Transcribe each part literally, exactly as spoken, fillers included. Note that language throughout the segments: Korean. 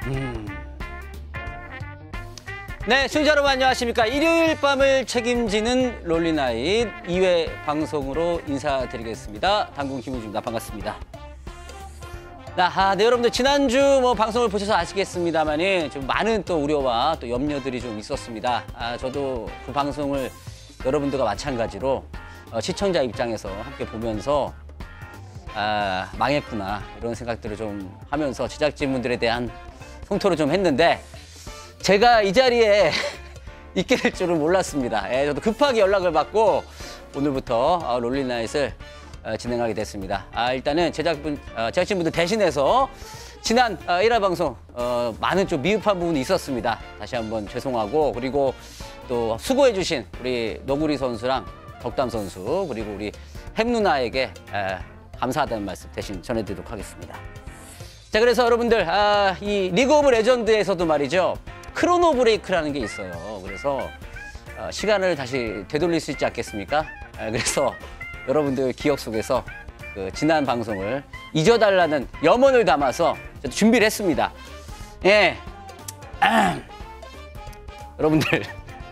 음. 네, 시청자 여러분 안녕하십니까. 일요일 밤을 책임지는 롤리나잇 이 회 방송으로 인사드리겠습니다. 당군 김우주입니다. 반갑습니다. 아, 네, 여러분들 지난주 뭐 방송을 보셔서 아시겠습니다만은 좀 많은 또 우려와 또 염려들이 좀 있었습니다. 아, 저도 그 방송을 여러분들과 마찬가지로 어, 시청자 입장에서 함께 보면서 아, 망했구나 이런 생각들을 좀 하면서 제작진분들에 대한 성토를 좀 했는데 제가 이 자리에 있게 될 줄은 몰랐습니다. 예, 저도 급하게 연락을 받고 오늘부터 어, 롤리나잇을 어, 진행하게 됐습니다. 아, 일단은 제작분, 어, 제작진분들 대신해서 지난 어, 일 화 방송 어, 많은 좀 미흡한 부분이 있었습니다. 다시 한번 죄송하고 그리고 또 수고해주신 우리 너구리 선수랑 덕담 선수 그리고 우리 햄 누나에게 에, 감사하다는 말씀 대신 전해드리도록 하겠습니다. 자, 그래서 여러분들 아, 이 리그 오브 레전드에서도 말이죠. 크로노 브레이크라는 게 있어요. 그래서 어, 시간을 다시 되돌릴 수 있지 않겠습니까? 아, 그래서 여러분들 기억 속에서 그 지난 방송을 잊어달라는 염원을 담아서 준비를 했습니다. 예, 아, 여러분들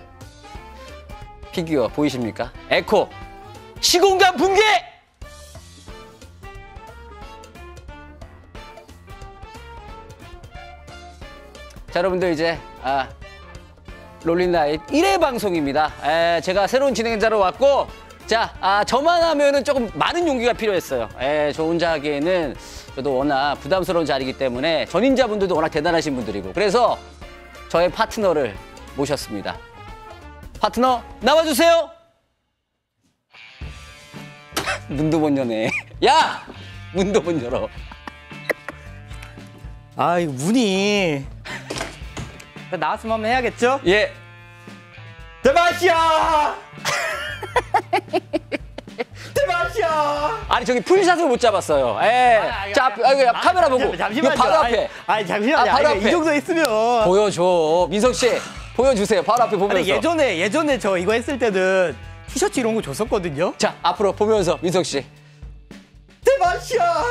피규어 보이십니까? 에코 시공간 붕괴! 자, 여러분들 이제 아, 롤리나잇 일 회 방송입니다. 에, 제가 새로운 진행자로 왔고 자, 아, 저만 하면은 조금 많은 용기가 필요했어요. 에, 저 혼자 하기에는 저도 워낙 부담스러운 자리이기 때문에 전임자분들도 워낙 대단하신 분들이고 그래서 저의 파트너를 모셨습니다. 파트너 나와주세요. 문도 못 여네. 야! 문도 못 열어. 아, 이거 문이 나왔으면 한번 해야겠죠? 예. 대마시아! 대마시아! 아니 저기 풀샷을 못 잡았어요. 예. 아, 자, 앞, 아, 이거 카메라 보고. 잠시만요. 이거 바로 앞에. 아니, 잠시만요. 아, 바로 아니, 앞에. 이 정도 있으면. 보여줘. 민석 씨, 보여주세요. 바로 앞에 보면서. 아니, 예전에 예전에 저 이거 했을 때는 티셔츠 이런 거 줬었거든요. 자, 앞으로 보면서 민석 씨. 대마시아!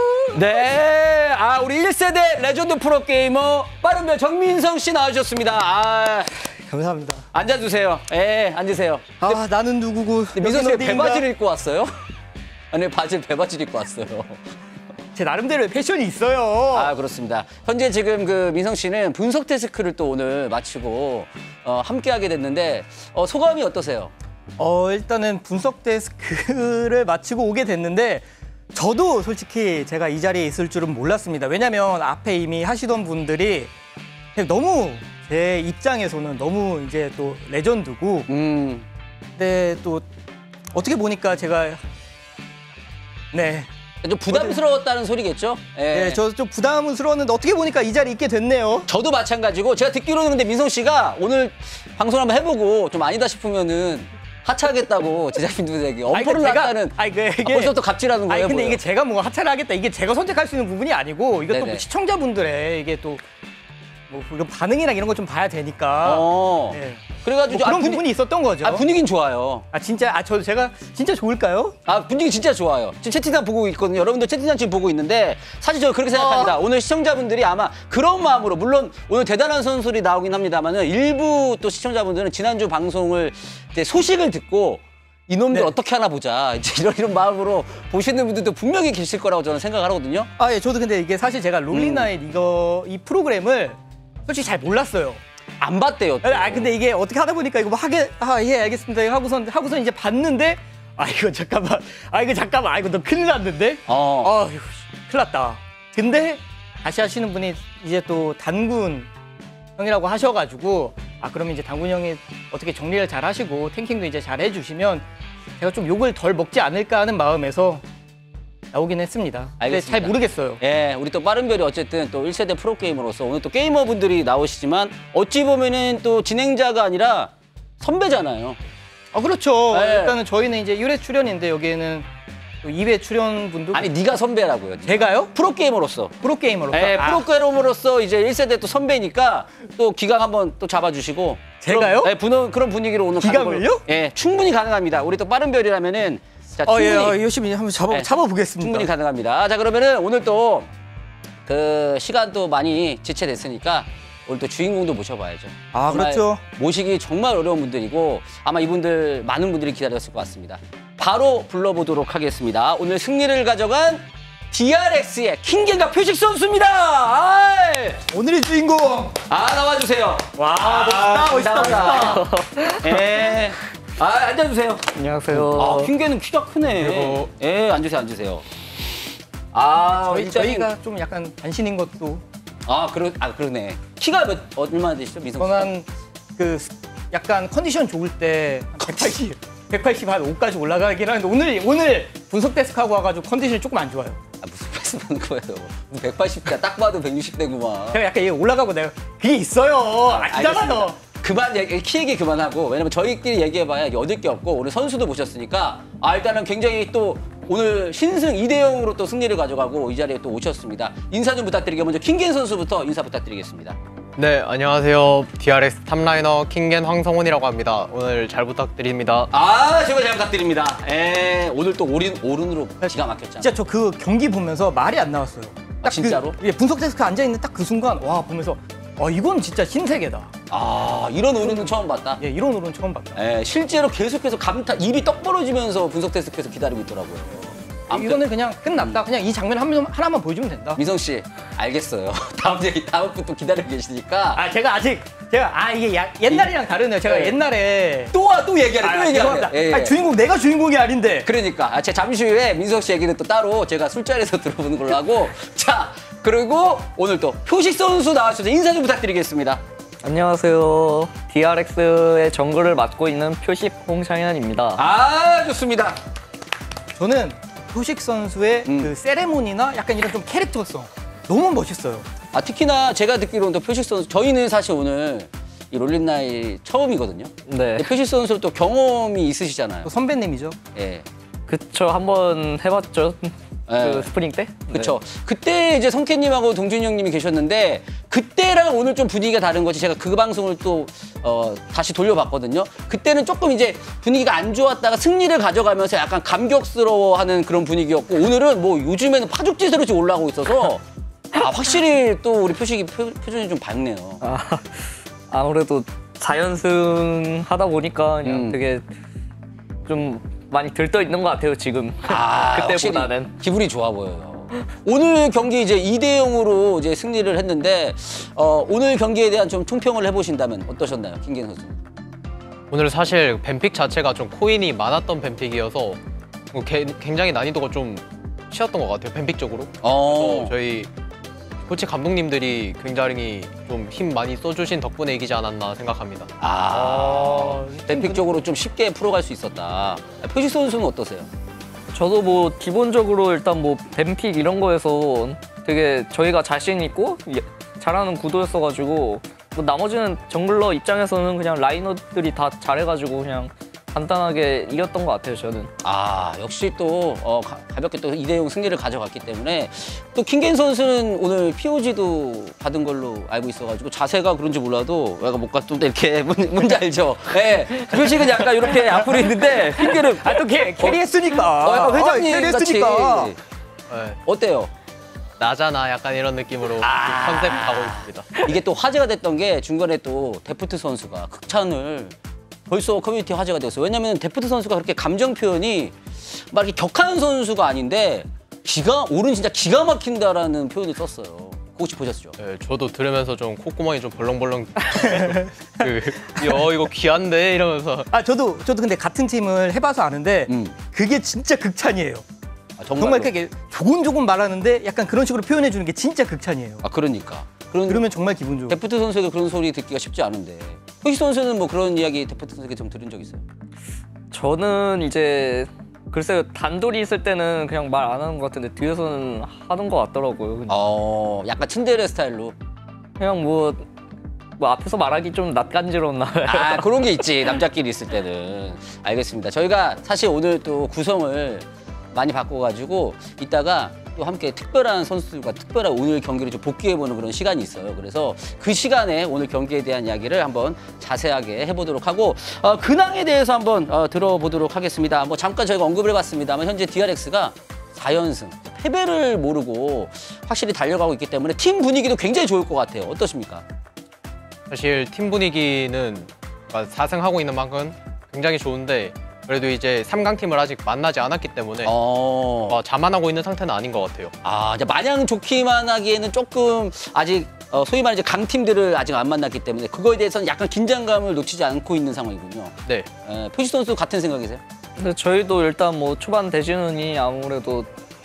네, 아 우리 일 세대 레전드 프로게이머 빠른별 정민성 씨 나와주셨습니다. 아, 감사합니다. 앉아주세요. 예, 앉으세요. 아, 근데, 나는 누구고? 민석 씨 배바지를 입고 왔어요? 아니, 바지를 배바지를 입고 왔어요. 제 나름대로 패션이 있어요. 아, 그렇습니다. 현재 지금 그 민성 씨는 분석 데스크를 또 오늘 마치고 어, 함께하게 됐는데 어, 소감이 어떠세요? 어, 일단은 분석 데스크를 마치고 오게 됐는데 저도 솔직히 제가 이 자리에 있을 줄은 몰랐습니다. 왜냐면 앞에 이미 하시던 분들이 그냥 너무 제 입장에서는 너무 이제 또 레전드고 음. 근데 또 어떻게 보니까 제가 네. 좀 부담스러웠다는 소리겠죠? 예. 네, 저 좀 부담스러웠는데 어떻게 보니까 이 자리에 있게 됐네요. 저도 마찬가지고 제가 듣기로는 근데 민성 씨가 오늘 방송 한번 해보고 좀 아니다 싶으면은 하차하겠다고 제작진들에게 엄포를 놨다는. 아니, 그, 이게, 아, 벌써부터 갑질하는 거예요. 아니, 근데 뭐예요? 이게 제가 뭐 하차를 하겠다 이게 제가 선택할 수 있는 부분이 아니고 이것도 뭐 시청자분들의 이게 또 뭐 이런 반응이랑 이런 거 좀 봐야 되니까. 어. 네. 그래가지고 뭐 그런 아, 분위, 부분이 있었던 거죠. 아, 분위기는 좋아요. 아 진짜 아 저 제가 진짜 좋을까요? 아, 분위기 진짜 좋아요. 지금 채팅창 보고 있거든요. 여러분들 채팅창 지금 보고 있는데 사실 저는 그렇게 생각합니다. 어. 오늘 시청자분들이 아마 그런 마음으로 물론 오늘 대단한 선수들이 나오긴 합니다만은 일부 또 시청자분들은 지난주 방송을 이제 소식을 듣고 이놈들 네. 어떻게 하나 보자 이제 이런 이런 마음으로 보시는 분들도 분명히 계실 거라고 저는 생각을 하거든요. 아 예, 저도 근데 이게 사실 제가 롤리나잇 음. 이거 이 프로그램을 솔직히 잘 몰랐어요. 안 봤대요. 또. 아 근데 이게 어떻게 하다 보니까 이거 뭐 하게 아 예 알겠습니다 하고선 하고선 이제 봤는데 아 이거 잠깐만 아 이거 잠깐만 아 이거 너 큰일 났는데 어. 아 이거 큰일 났다. 근데 다시 하시는 분이 이제 또 단군 형이라고 하셔가지고 아 그러면 이제 단군 형이 어떻게 정리를 잘 하시고 탱킹도 이제 잘 해주시면 제가 좀 욕을 덜 먹지 않을까 하는 마음에서 나오긴 했습니다. 근데 잘 모르겠어요. 예, 우리 또 빠른별이 어쨌든 또 일 세대 프로게이머로서 오늘 또 게이머분들이 나오시지만 어찌 보면은 또 진행자가 아니라 선배잖아요. 아 그렇죠. 네. 일단은 저희는 이제 일 회 출연인데 여기에는 또 이 회 출연분도 아니 네가 선배라고요. 제가요? 프로게이머로서. 프로게이머로서? 예, 아. 프로게이머로서 이제 일 세대 또 선배니까 또 기강 한번 또 잡아주시고. 제가요? 그럼, 예, 분원, 그런 분위기로 오늘 기강을요? 예, 충분히 가능합니다. 우리 또 빠른별이라면은 자, 어, 충분히 예, 어, 열심히 한번 잡아, 네, 잡아보겠습니다. 충분히 가능합니다. 자, 그러면은 오늘 또 그 시간도 많이 지체됐으니까 오늘 또 주인공도 모셔봐야죠. 아, 정말 그렇죠. 모시기 정말 어려운 분들이고 아마 이분들 많은 분들이 기다렸을 것 같습니다. 바로 불러보도록 하겠습니다. 오늘 승리를 가져간 디알엑스의 킹겐과 표식 선수입니다. 아이. 오늘의 주인공. 아, 나와주세요. 와, 멋있다, 멋있다, 멋있다. 예. 아, 앉아주세요. 안녕하세요. 아, 킹겐은 키가 크네. 예, 앉으세요, 앉으세요. 아, 저희, 일단은- 저희가 좀 약간 단신인 것도. 아, 그러, 아, 그러네. 키가 몇, 얼마나 되시죠, 미성 씨? 저는 그 약간 컨디션 좋을 때 백팔십, 백팔십 한 오까지 올라가긴 하는데 오늘 오늘 분석 데스크하고 와가지고 컨디션이 조금 안 좋아요. 아, 무슨 말씀하는 거예요? 백팔십대 딱 봐도 백육십 대구만. 제가 약간 얘 올라가고 내가 그게 있어요. 아시잖아요. 그만 얘기, 키 얘기 그만하고, 왜냐면 저희끼리 얘기해봐야 얻을 게 없고 오늘 선수도 모셨으니까 아, 일단은 굉장히 또 오늘 신승 이 대 영으로 또 승리를 가져가고 이 자리에 또 오셨습니다. 인사 좀 부탁드리게 먼저 킹겐 선수부터 인사 부탁드리겠습니다. 네, 안녕하세요. 디알엑스 탑라이너 킹겐 황성훈이라고 합니다. 오늘 잘 부탁드립니다. 아, 제가 잘 부탁드립니다. 에, 오늘 또 오른, 오른으로 기가 막혔잖아. 진짜 저 그 경기 보면서 말이 안 나왔어요. 딱 진짜로? 그, 예, 분석 데스크 앉아 있는 딱 그 순간 와 보면서 어 이건 진짜 신세계다. 아, 이런 오른은 처음 봤다. 예, 이런 오른 처음 봤다. 에, 실제로 계속해서 감탄, 입이 떡 벌어지면서 분석 데스크에서 기다리고 있더라고요. 아무튼 이거는 그냥 끝났다. 그냥 이 장면 한 번, 하나만 보여주면 된다. 미성 씨, 알겠어요. 다음 얘기, 다음 분또 기다리고 계시니까. 아 제가 아직 제가 아 이게 야, 옛날이랑 다르네요. 제가 네. 옛날에 또 와, 또 얘기하래, 또 아, 얘기하래. 죄송합니다. 예, 예. 아니, 주인공 내가 주인공이 아닌데. 그러니까. 아, 제가 잠시 후에 민석 씨 얘기는 또 따로 제가 술자리에서 들어보는 걸로 하고. 자, 그리고 오늘 또 표식 선수 나와주셔서 인사 좀 부탁드리겠습니다. 안녕하세요. 디알엑스의 정글을 맡고 있는 표식 홍창현입니다. 아, 좋습니다. 저는 표식 선수의 음. 그 세레모니나 약간 이런 좀 캐릭터성 너무 멋있어요. 아, 특히나 제가 듣기로는 또 표식 선수, 저희는 사실 오늘 이 롤린나이 처음이거든요. 네. 근데 표식 선수 또 경험이 있으시잖아요. 또 선배님이죠. 예. 그쵸, 한번 해봤죠. 네. 그 스프링 때? 그쵸. 그때 이제 성캐님하고 동준이 형님이 계셨는데 그때랑 오늘 좀 분위기가 다른 거지. 제가 그 방송을 또 어, 다시 돌려봤거든요. 그때는 조금 이제 분위기가 안 좋았다가 승리를 가져가면서 약간 감격스러워하는 그런 분위기였고 오늘은 뭐 요즘에는 파죽지세로 지금 올라오고 있어서 아, 확실히 또 우리 표식이 표, 표정이 좀 밝네요. 아, 아무래도 사연승 하다 보니까 그냥 음. 되게 좀 많이 들떠 있는 것 같아요, 지금. 아, 그때보다는. 확실히 기분이 좋아 보여요. 오늘 경기 이제 이 대 영으로 이제 승리를 했는데 어, 오늘 경기에 대한 좀 총평을 해보신다면 어떠셨나요, 킹겐 선수? 오늘 사실 뱀픽 자체가 좀 코인이 많았던 뱀픽이어서 뭐 개- 굉장히 난이도가 좀 쉬웠던 것 같아요, 뱀픽적으로. 어, 어, 저희 코치 감독님들이 굉장히 좀 힘 많이 써주신 덕분에 이기지 않았나 생각합니다. 아, 뱀픽적으로 좀 쉽게 풀어갈 수 있었다. 표식 선수는 어떠세요? 저도 뭐 기본적으로 일단 뭐 뱀픽 이런 거에서 되게 저희가 자신 있고 예- 잘하는 구도였어가지고 뭐 나머지는 정글러 입장에서는 그냥 라이너들이 다 잘해가지고 그냥 간단하게 이겼던 것 같아요, 저는. 아, 역시 또 어, 가, 가볍게 또 이 대 영 승리를 가져갔기 때문에 또 킹겐 선수는 오늘 피오지도 받은 걸로 알고 있어가지고 자세가 그런지 몰라도 약간 목가 좀 이렇게 뭔- 뭔지 알죠? 예. 표식은 약간 이렇게 앞으로 있는데 킹겐은 아 또 캐리했으니까. 어, 약간 회장님 아, 같이 캐리했으니까. 네, 어때요? 나잖아 약간 이런 느낌으로 아. 컨셉 가고 있습니다. 이게 또 화제가 됐던 게 중간에 또 데프트 선수가 극찬을 벌써 커뮤니티 화제가 됐어요. 왜냐면 데프트 선수가 그렇게 감정 표현이 막 이렇게 격한 선수가 아닌데 기가 오른 진짜 기가 막힌다라는 표현을 썼어요. 그거 혹시 보셨죠? 네, 저도 들으면서 좀 콧구멍이 좀 벌렁벌렁 그, 여 이거 귀한데 이러면서 아 저도 저도 근데 같은 팀을 해봐서 아는데 음. 그게 진짜 극찬이에요. 아, 정말로? 정말 그게 조곤조곤 말하는데 약간 그런 식으로 표현해 주는 게 진짜 극찬이에요. 아, 그러니까. 그런 그러면 정말 기분 좋아. 데프트 선수에게 그런 소리 듣기가 쉽지 않은데. 효시 선수는 뭐 그런 이야기 데프트 선수에게 좀 들은 적 있어요? 저는 이제 글쎄요, 단둘이 있을 때는 그냥 말 안 하는 것 같은데 뒤에서는 하는 것 같더라고요. 그냥, 어, 약간 츤데레 스타일로. 그냥 뭐, 뭐 앞에서 말하기 좀 낯간지러웠나 봐요. 아, 그런 게 있지. 남자끼리 있을 때는. 알겠습니다. 저희가 사실 오늘 또 구성을 많이 바꿔가지고 이따가 또 함께 특별한 선수들과 특별한 오늘 경기를 좀 복귀해보는 그런 시간이 있어요. 그래서 그 시간에 오늘 경기에 대한 이야기를 한번 자세하게 해보도록 하고 어, 근황에 대해서 한번 어, 들어보도록 하겠습니다. 뭐 잠깐 저희가 언급을 해봤습니다만 현재 디알엑스가 사 연승, 패배를 모르고 확실히 달려가고 있기 때문에 팀 분위기도 굉장히 좋을 것 같아요. 어떠십니까? 사실 팀 분위기는 사 승 하고 있는 만큼 굉장히 좋은데 그래도 이제 삼 강팀을 아직 만나지 않았기 때문에 어... 어, 자만하고 있는 상태는 아닌 것 같아요. 아, 이제 마냥 좋기만 하기에는 조금 아직 어, 소위 말해 이제 강팀들을 아직 안 만났기 때문에 그거에 대해서는 약간 긴장감을 놓치지 않고 있는 상황이군요. 네. 에, 표식 선수 같은 생각이세요? 근데 저희도 일단 뭐 초반 대진운이 아무래도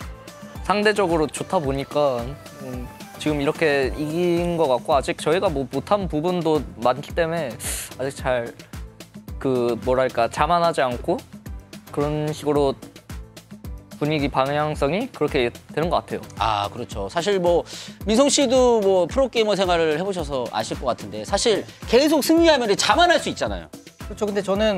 상대적으로 좋다 보니까 음, 지금 이렇게 이긴 것 같고 아직 저희가 뭐 못한 부분도 많기 때문에 아직 잘 그 뭐랄까 자만하지 않고 그런 식으로 분위기 방향성이 그렇게 되는 것 같아요. 아, 그렇죠. 사실 뭐 민성 씨도 뭐 프로게이머 생활을 해보셔서 아실 것 같은데 사실 계속 승리하면 자만할 수 있잖아요. 그렇죠. 근데 저는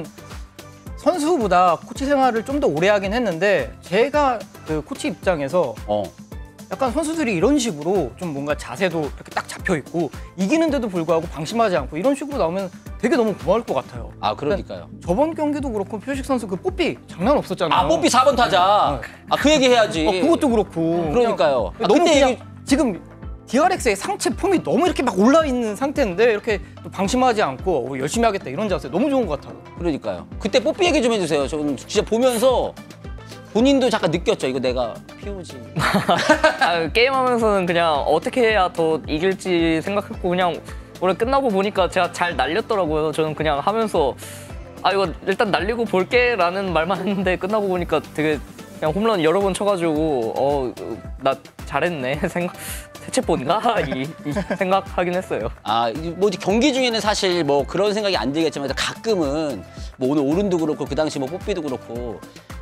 선수보다 코치 생활을 좀 더 오래 하긴 했는데 제가 그 코치 입장에서 어. 약간 선수들이 이런 식으로 좀 뭔가 자세도 이렇게 딱 잡혀 있고 이기는데도 불구하고 방심하지 않고 이런 식으로 나오면 되게 너무 고마울 것 같아요. 아, 그러니까요. 저번 경기도 그렇고 표식 선수 그 뽀삐 장난 없었잖아요. 아, 뽀삐 사 번 타자. 아, 그 얘기 해야지. 어, 그것도 그렇고. 그러니까요. 그냥 아, 너무 그때 그냥 얘기- 지금 디알엑스의 상체 폼이 너무 이렇게 막 올라 있는 상태인데 이렇게 또 방심하지 않고 어, 열심히 하겠다 이런 자세 너무 좋은 것 같아요. 그러니까요. 그때 뽀삐 얘기 좀 해주세요. 저는 진짜 보면서 본인도 잠깐 느꼈죠. 이거 내가 피오지. 아, 게임하면서는 그냥 어떻게 해야 더 이길지 생각했고 그냥 오늘 끝나고 보니까 제가 잘 날렸더라고요. 저는 그냥 하면서 아 이거 일단 날리고 볼게라는 말만 했는데 끝나고 보니까 되게 그냥 홈런 여러 번 쳐가지고 어 나 잘했네 생각 대체 뭔가 이, 이 생각하긴 했어요. 아, 뭐 경기 중에는 사실 뭐 그런 생각이 안 들겠지만 가끔은 뭐 오늘 오른도 그렇고 그 당시 뭐 뽀삐도 그렇고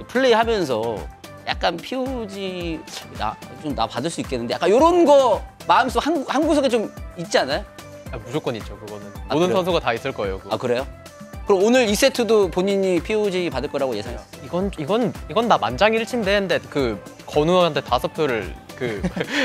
플레이하면서 약간 피오지 나 좀 나 받을 수 있겠는데 약간 이런 거 마음속 한, 한 구석에 좀 있지 않아요? 아, 무조건 있죠, 그거는. 아, 모든 그래요? 선수가 다 있을 거예요. 그거. 아, 그래요? 그럼 오늘 이 세트도 본인이 피오지 받을 거라고 예상했어요? 이건 이건 이건 나 만장일치인데 그 건우한테 다섯 표를 그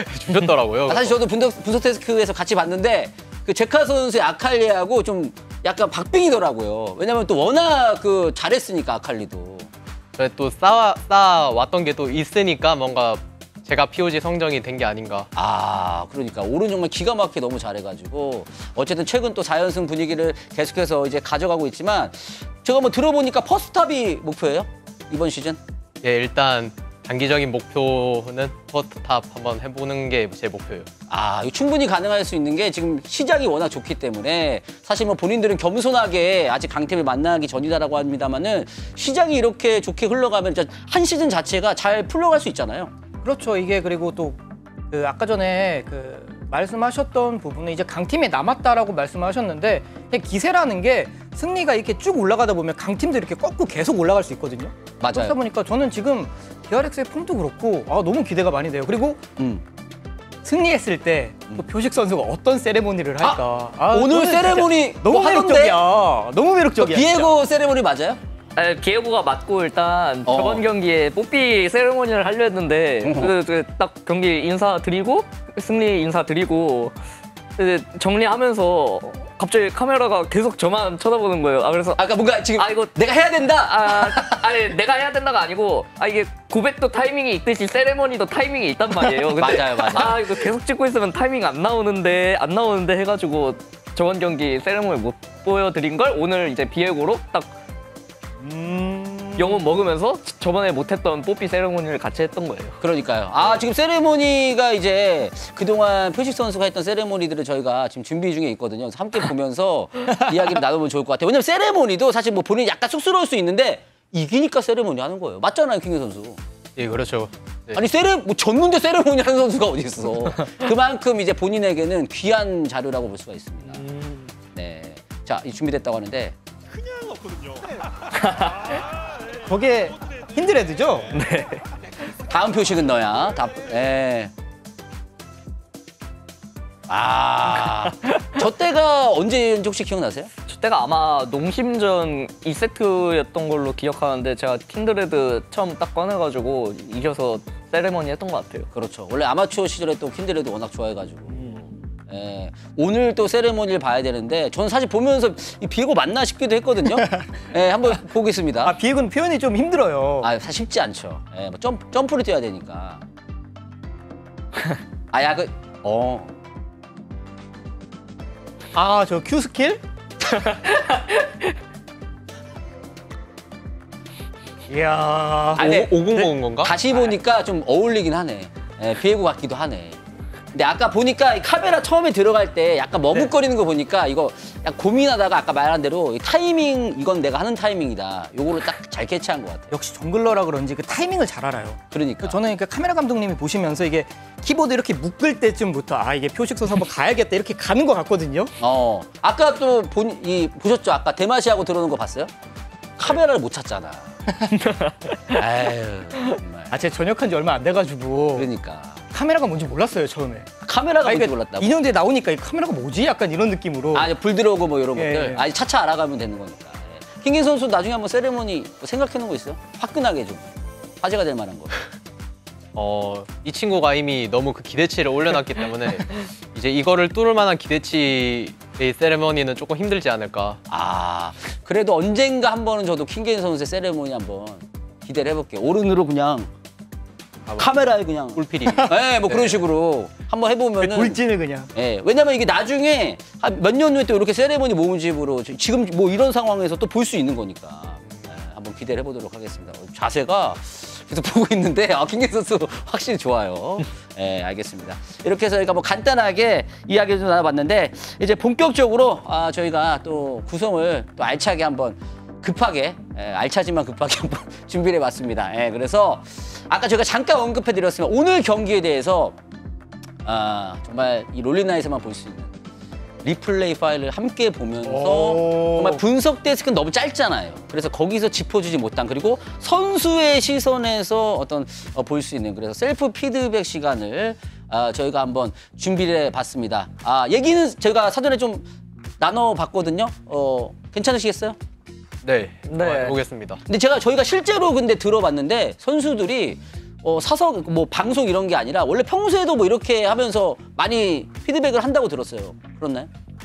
주셨더라고요. 아, 사실 저도 분석, 분석 테스크에서 같이 봤는데 그 제카 선수의 아칼리하고 좀 약간 박빙이더라고요. 왜냐면 또 워낙 그 잘했으니까 아칼리도. 그래, 또 쌓아 쌓아 왔던 게 또 있으니까 뭔가 제가 피오지 성정이 된 게 아닌가. 아, 그러니까 올은 정말 기가 막히게 너무 잘해가지고 어쨌든 최근 또 사 연승 분위기를 계속해서 이제 가져가고 있지만 제가 뭐 들어보니까 퍼스트탑이 목표예요? 이번 시즌? 예, 일단 단기적인 목표는 퍼스트탑 한번 해보는 게 제 목표예요. 아, 이거 충분히 가능할 수 있는 게 지금 시작이 워낙 좋기 때문에 사실 뭐 본인들은 겸손하게 아직 강팀을 만나기 전이다라고 합니다만은 시작이 이렇게 좋게 흘러가면 진짜 한 시즌 자체가 잘 풀려갈 수 있잖아요. 그렇죠. 이게 그리고 또 그 아까 전에 그 말씀하셨던 부분은 이제 강팀에 남았다라고 말씀하셨는데 그냥 기세라는 게 승리가 이렇게 쭉 올라가다 보면 강팀들이 이렇게 꺾고 계속 올라갈 수 있거든요. 그러다 맞아요. 보니까 저는 지금 디알엑스의 폼도 그렇고 아, 너무 기대가 많이 돼요. 그리고 음. 승리했을 때 또 표식 선수가 어떤 세레모니를 할까. 아, 오늘 저는 진짜 세레모니 너무 뭐 하던데? 매력적이야. 너무 매력적이야. 비에고 세레모니 맞아요? 아, 비에고가 맞고 일단 어. 저번 경기에 뽀삐 세레모니를 하려 했는데 그, 그, 딱 경기 인사드리고 승리 인사드리고 이제 정리하면서 갑자기 카메라가 계속 저만 쳐다보는 거예요. 아 그래서 아까 뭔가 지금 아, 이거- 내가 해야 된다. 아 아니 내가 해야 된다가 아니고 아 이게 고백도 타이밍이 있듯이 세레머니도 타이밍이 있단 말이에요. 근데 맞아요, 맞아요. 아 이거 계속 찍고 있으면 타이밍 안 나오는데 안 나오는데 해가지고 저번 경기 세레모니 못 보여드린 걸 오늘 이제 비에고로 딱 음... 영혼 먹으면서 저번에 못했던 뽀삐 세레모니를 같이 했던 거예요. 그러니까요. 아, 지금 세레모니가 이제 그동안 표식 선수가 했던 세레모니들을 저희가 지금 준비 중에 있거든요. 그래서 함께 보면서 이야기를 나눠보면 좋을 것 같아요. 왜냐면 세레모니도 사실 뭐 본인이 약간 쑥스러울 수 있는데 이기니까 세레모니 하는 거예요. 맞잖아요, 킹 선수. 예, 그렇죠. 네. 아니 세레 뭐 졌는데 세레모니 하는 선수가 어디 있어? 그만큼 이제 본인에게는 귀한 자료라고 볼 수가 있습니다. 네, 자, 이 준비됐다고 하는데 그냥 없거든요. 저게 힌드레드죠? 다음 표식은 너야. 다, 예. 아, 저 때가 언제인지 혹시 기억나세요? 저때가 아마 농심전 이 세트였던 걸로 기억하는데 제가 킨드레드 처음 딱 꺼내가지고 이겨서 세레머니 했던 것 같아요. 그렇죠. 원래 아마추어 시절에 또 킨드레드 워낙 좋아해가지고. 예, 오늘 또 세레모니를 봐야 되는데 저는 사실 보면서 이 비에고 맞나 싶기도 했거든요. 예, 한번 보겠습니다. 아 비에고는 표현이 좀 힘들어요. 아, 사실 쉽지 않죠. 예, 뭐 점, 점프를 뛰어야 되니까. 아, 야, 그, 어. 아, 저 Q 스킬? 이야. 아, 네. 오공공인 건가? 다시 보니까 좀 어울리긴 하네. 예, 비에고 같기도 하네. 근데 아까 보니까 이 카메라 처음에 들어갈 때 약간 머뭇거리는 거 보니까 이거 약간 고민하다가 아까 말한 대로 이 타이밍, 이건 내가 하는 타이밍이다. 요거를 딱 잘 캐치한 것 같아요. 역시 정글러라 그런지 그 타이밍을 잘 알아요. 그러니까. 저는 그 카메라 감독님이 보시면서 이게 키보드 이렇게 묶을 때쯤부터 아 이게 표식 선수 한번 가야겠다 이렇게 가는 것 같거든요. 어. 아까 또 본, 이, 보셨죠? 아까 대마시하고 들어오는 거 봤어요? 카메라를 못 찾잖아. 아유, 정말. 아 제가 전역한 지 얼마 안 돼가지고 그러니까. 카메라가 뭔지 몰랐어요 처음에. 카메라가 아, 뭔지 이게 몰랐다고. 이 년 뒤에 나오니까 이 카메라가 뭐지? 약간 이런 느낌으로. 아, 불 들어오고 뭐 이런 예, 것들. 예. 아니, 차차 알아가면 되는 거니까. 예. 킹긴 선수 나중에 한번 세레모니 뭐 생각해 놓은 거 있어요? 화끈하게 좀. 화제가 될 만한 거. 어, 이 친구가 이미 너무 그 기대치를 올려놨기 때문에 이제 이거를 뚫을 만한 기대치의 세레머니는 조금 힘들지 않을까. 아, 그래도 언젠가 한 번은 저도 킹게인 선수의 세레모니 한번 기대를 해볼게요. 오른으로 그냥 아, 뭐, 카메라에 그냥. 꿀필이. 네, 뭐 그런 식으로 한번 해보면은. 돌진을 그냥. 예, 왜냐면 이게 나중에 한 몇 년 후에 또 이렇게 세레모니 모음집으로 지금 뭐 이런 상황에서 또 볼 수 있는 거니까. 예, 한번 기대를 해보도록 하겠습니다. 어, 자세가 계속 보고 있는데 아, 킹게인 선수 확실히 좋아요. 예, 알겠습니다. 이렇게 해서 저희가 뭐 간단하게 이야기를 좀 나눠봤는데 이제 본격적으로 아, 저희가 또 구성을 또 알차게 한번 급하게 예, 알차지만 급하게 한번 준비를 해봤습니다. 예, 그래서 아까 제가 잠깐 언급해드렸으면 오늘 경기에 대해서 아, 정말 이 롤리나잇에서만 볼 수 있는 리플레이 파일을 함께 보면서 오. 정말 분석 데스크는 너무 짧잖아요. 그래서 거기서 짚어주지 못한 그리고 선수의 시선에서 어떤 어, 볼 수 있는 그래서 셀프 피드백 시간을 아, 저희가 한번 준비를 해봤습니다. 아, 얘기는 제가 사전에 좀 나눠봤거든요. 어, 괜찮으시겠어요? 네, 네. 보겠습니다. 근데 제가 저희가 실제로 근데 들어봤는데 선수들이 어, 사서 뭐 방송 이런 게 아니라 원래 평소에도 뭐 이렇게 하면서 많이 피드백을 한다고 들었어요. 그렇나요?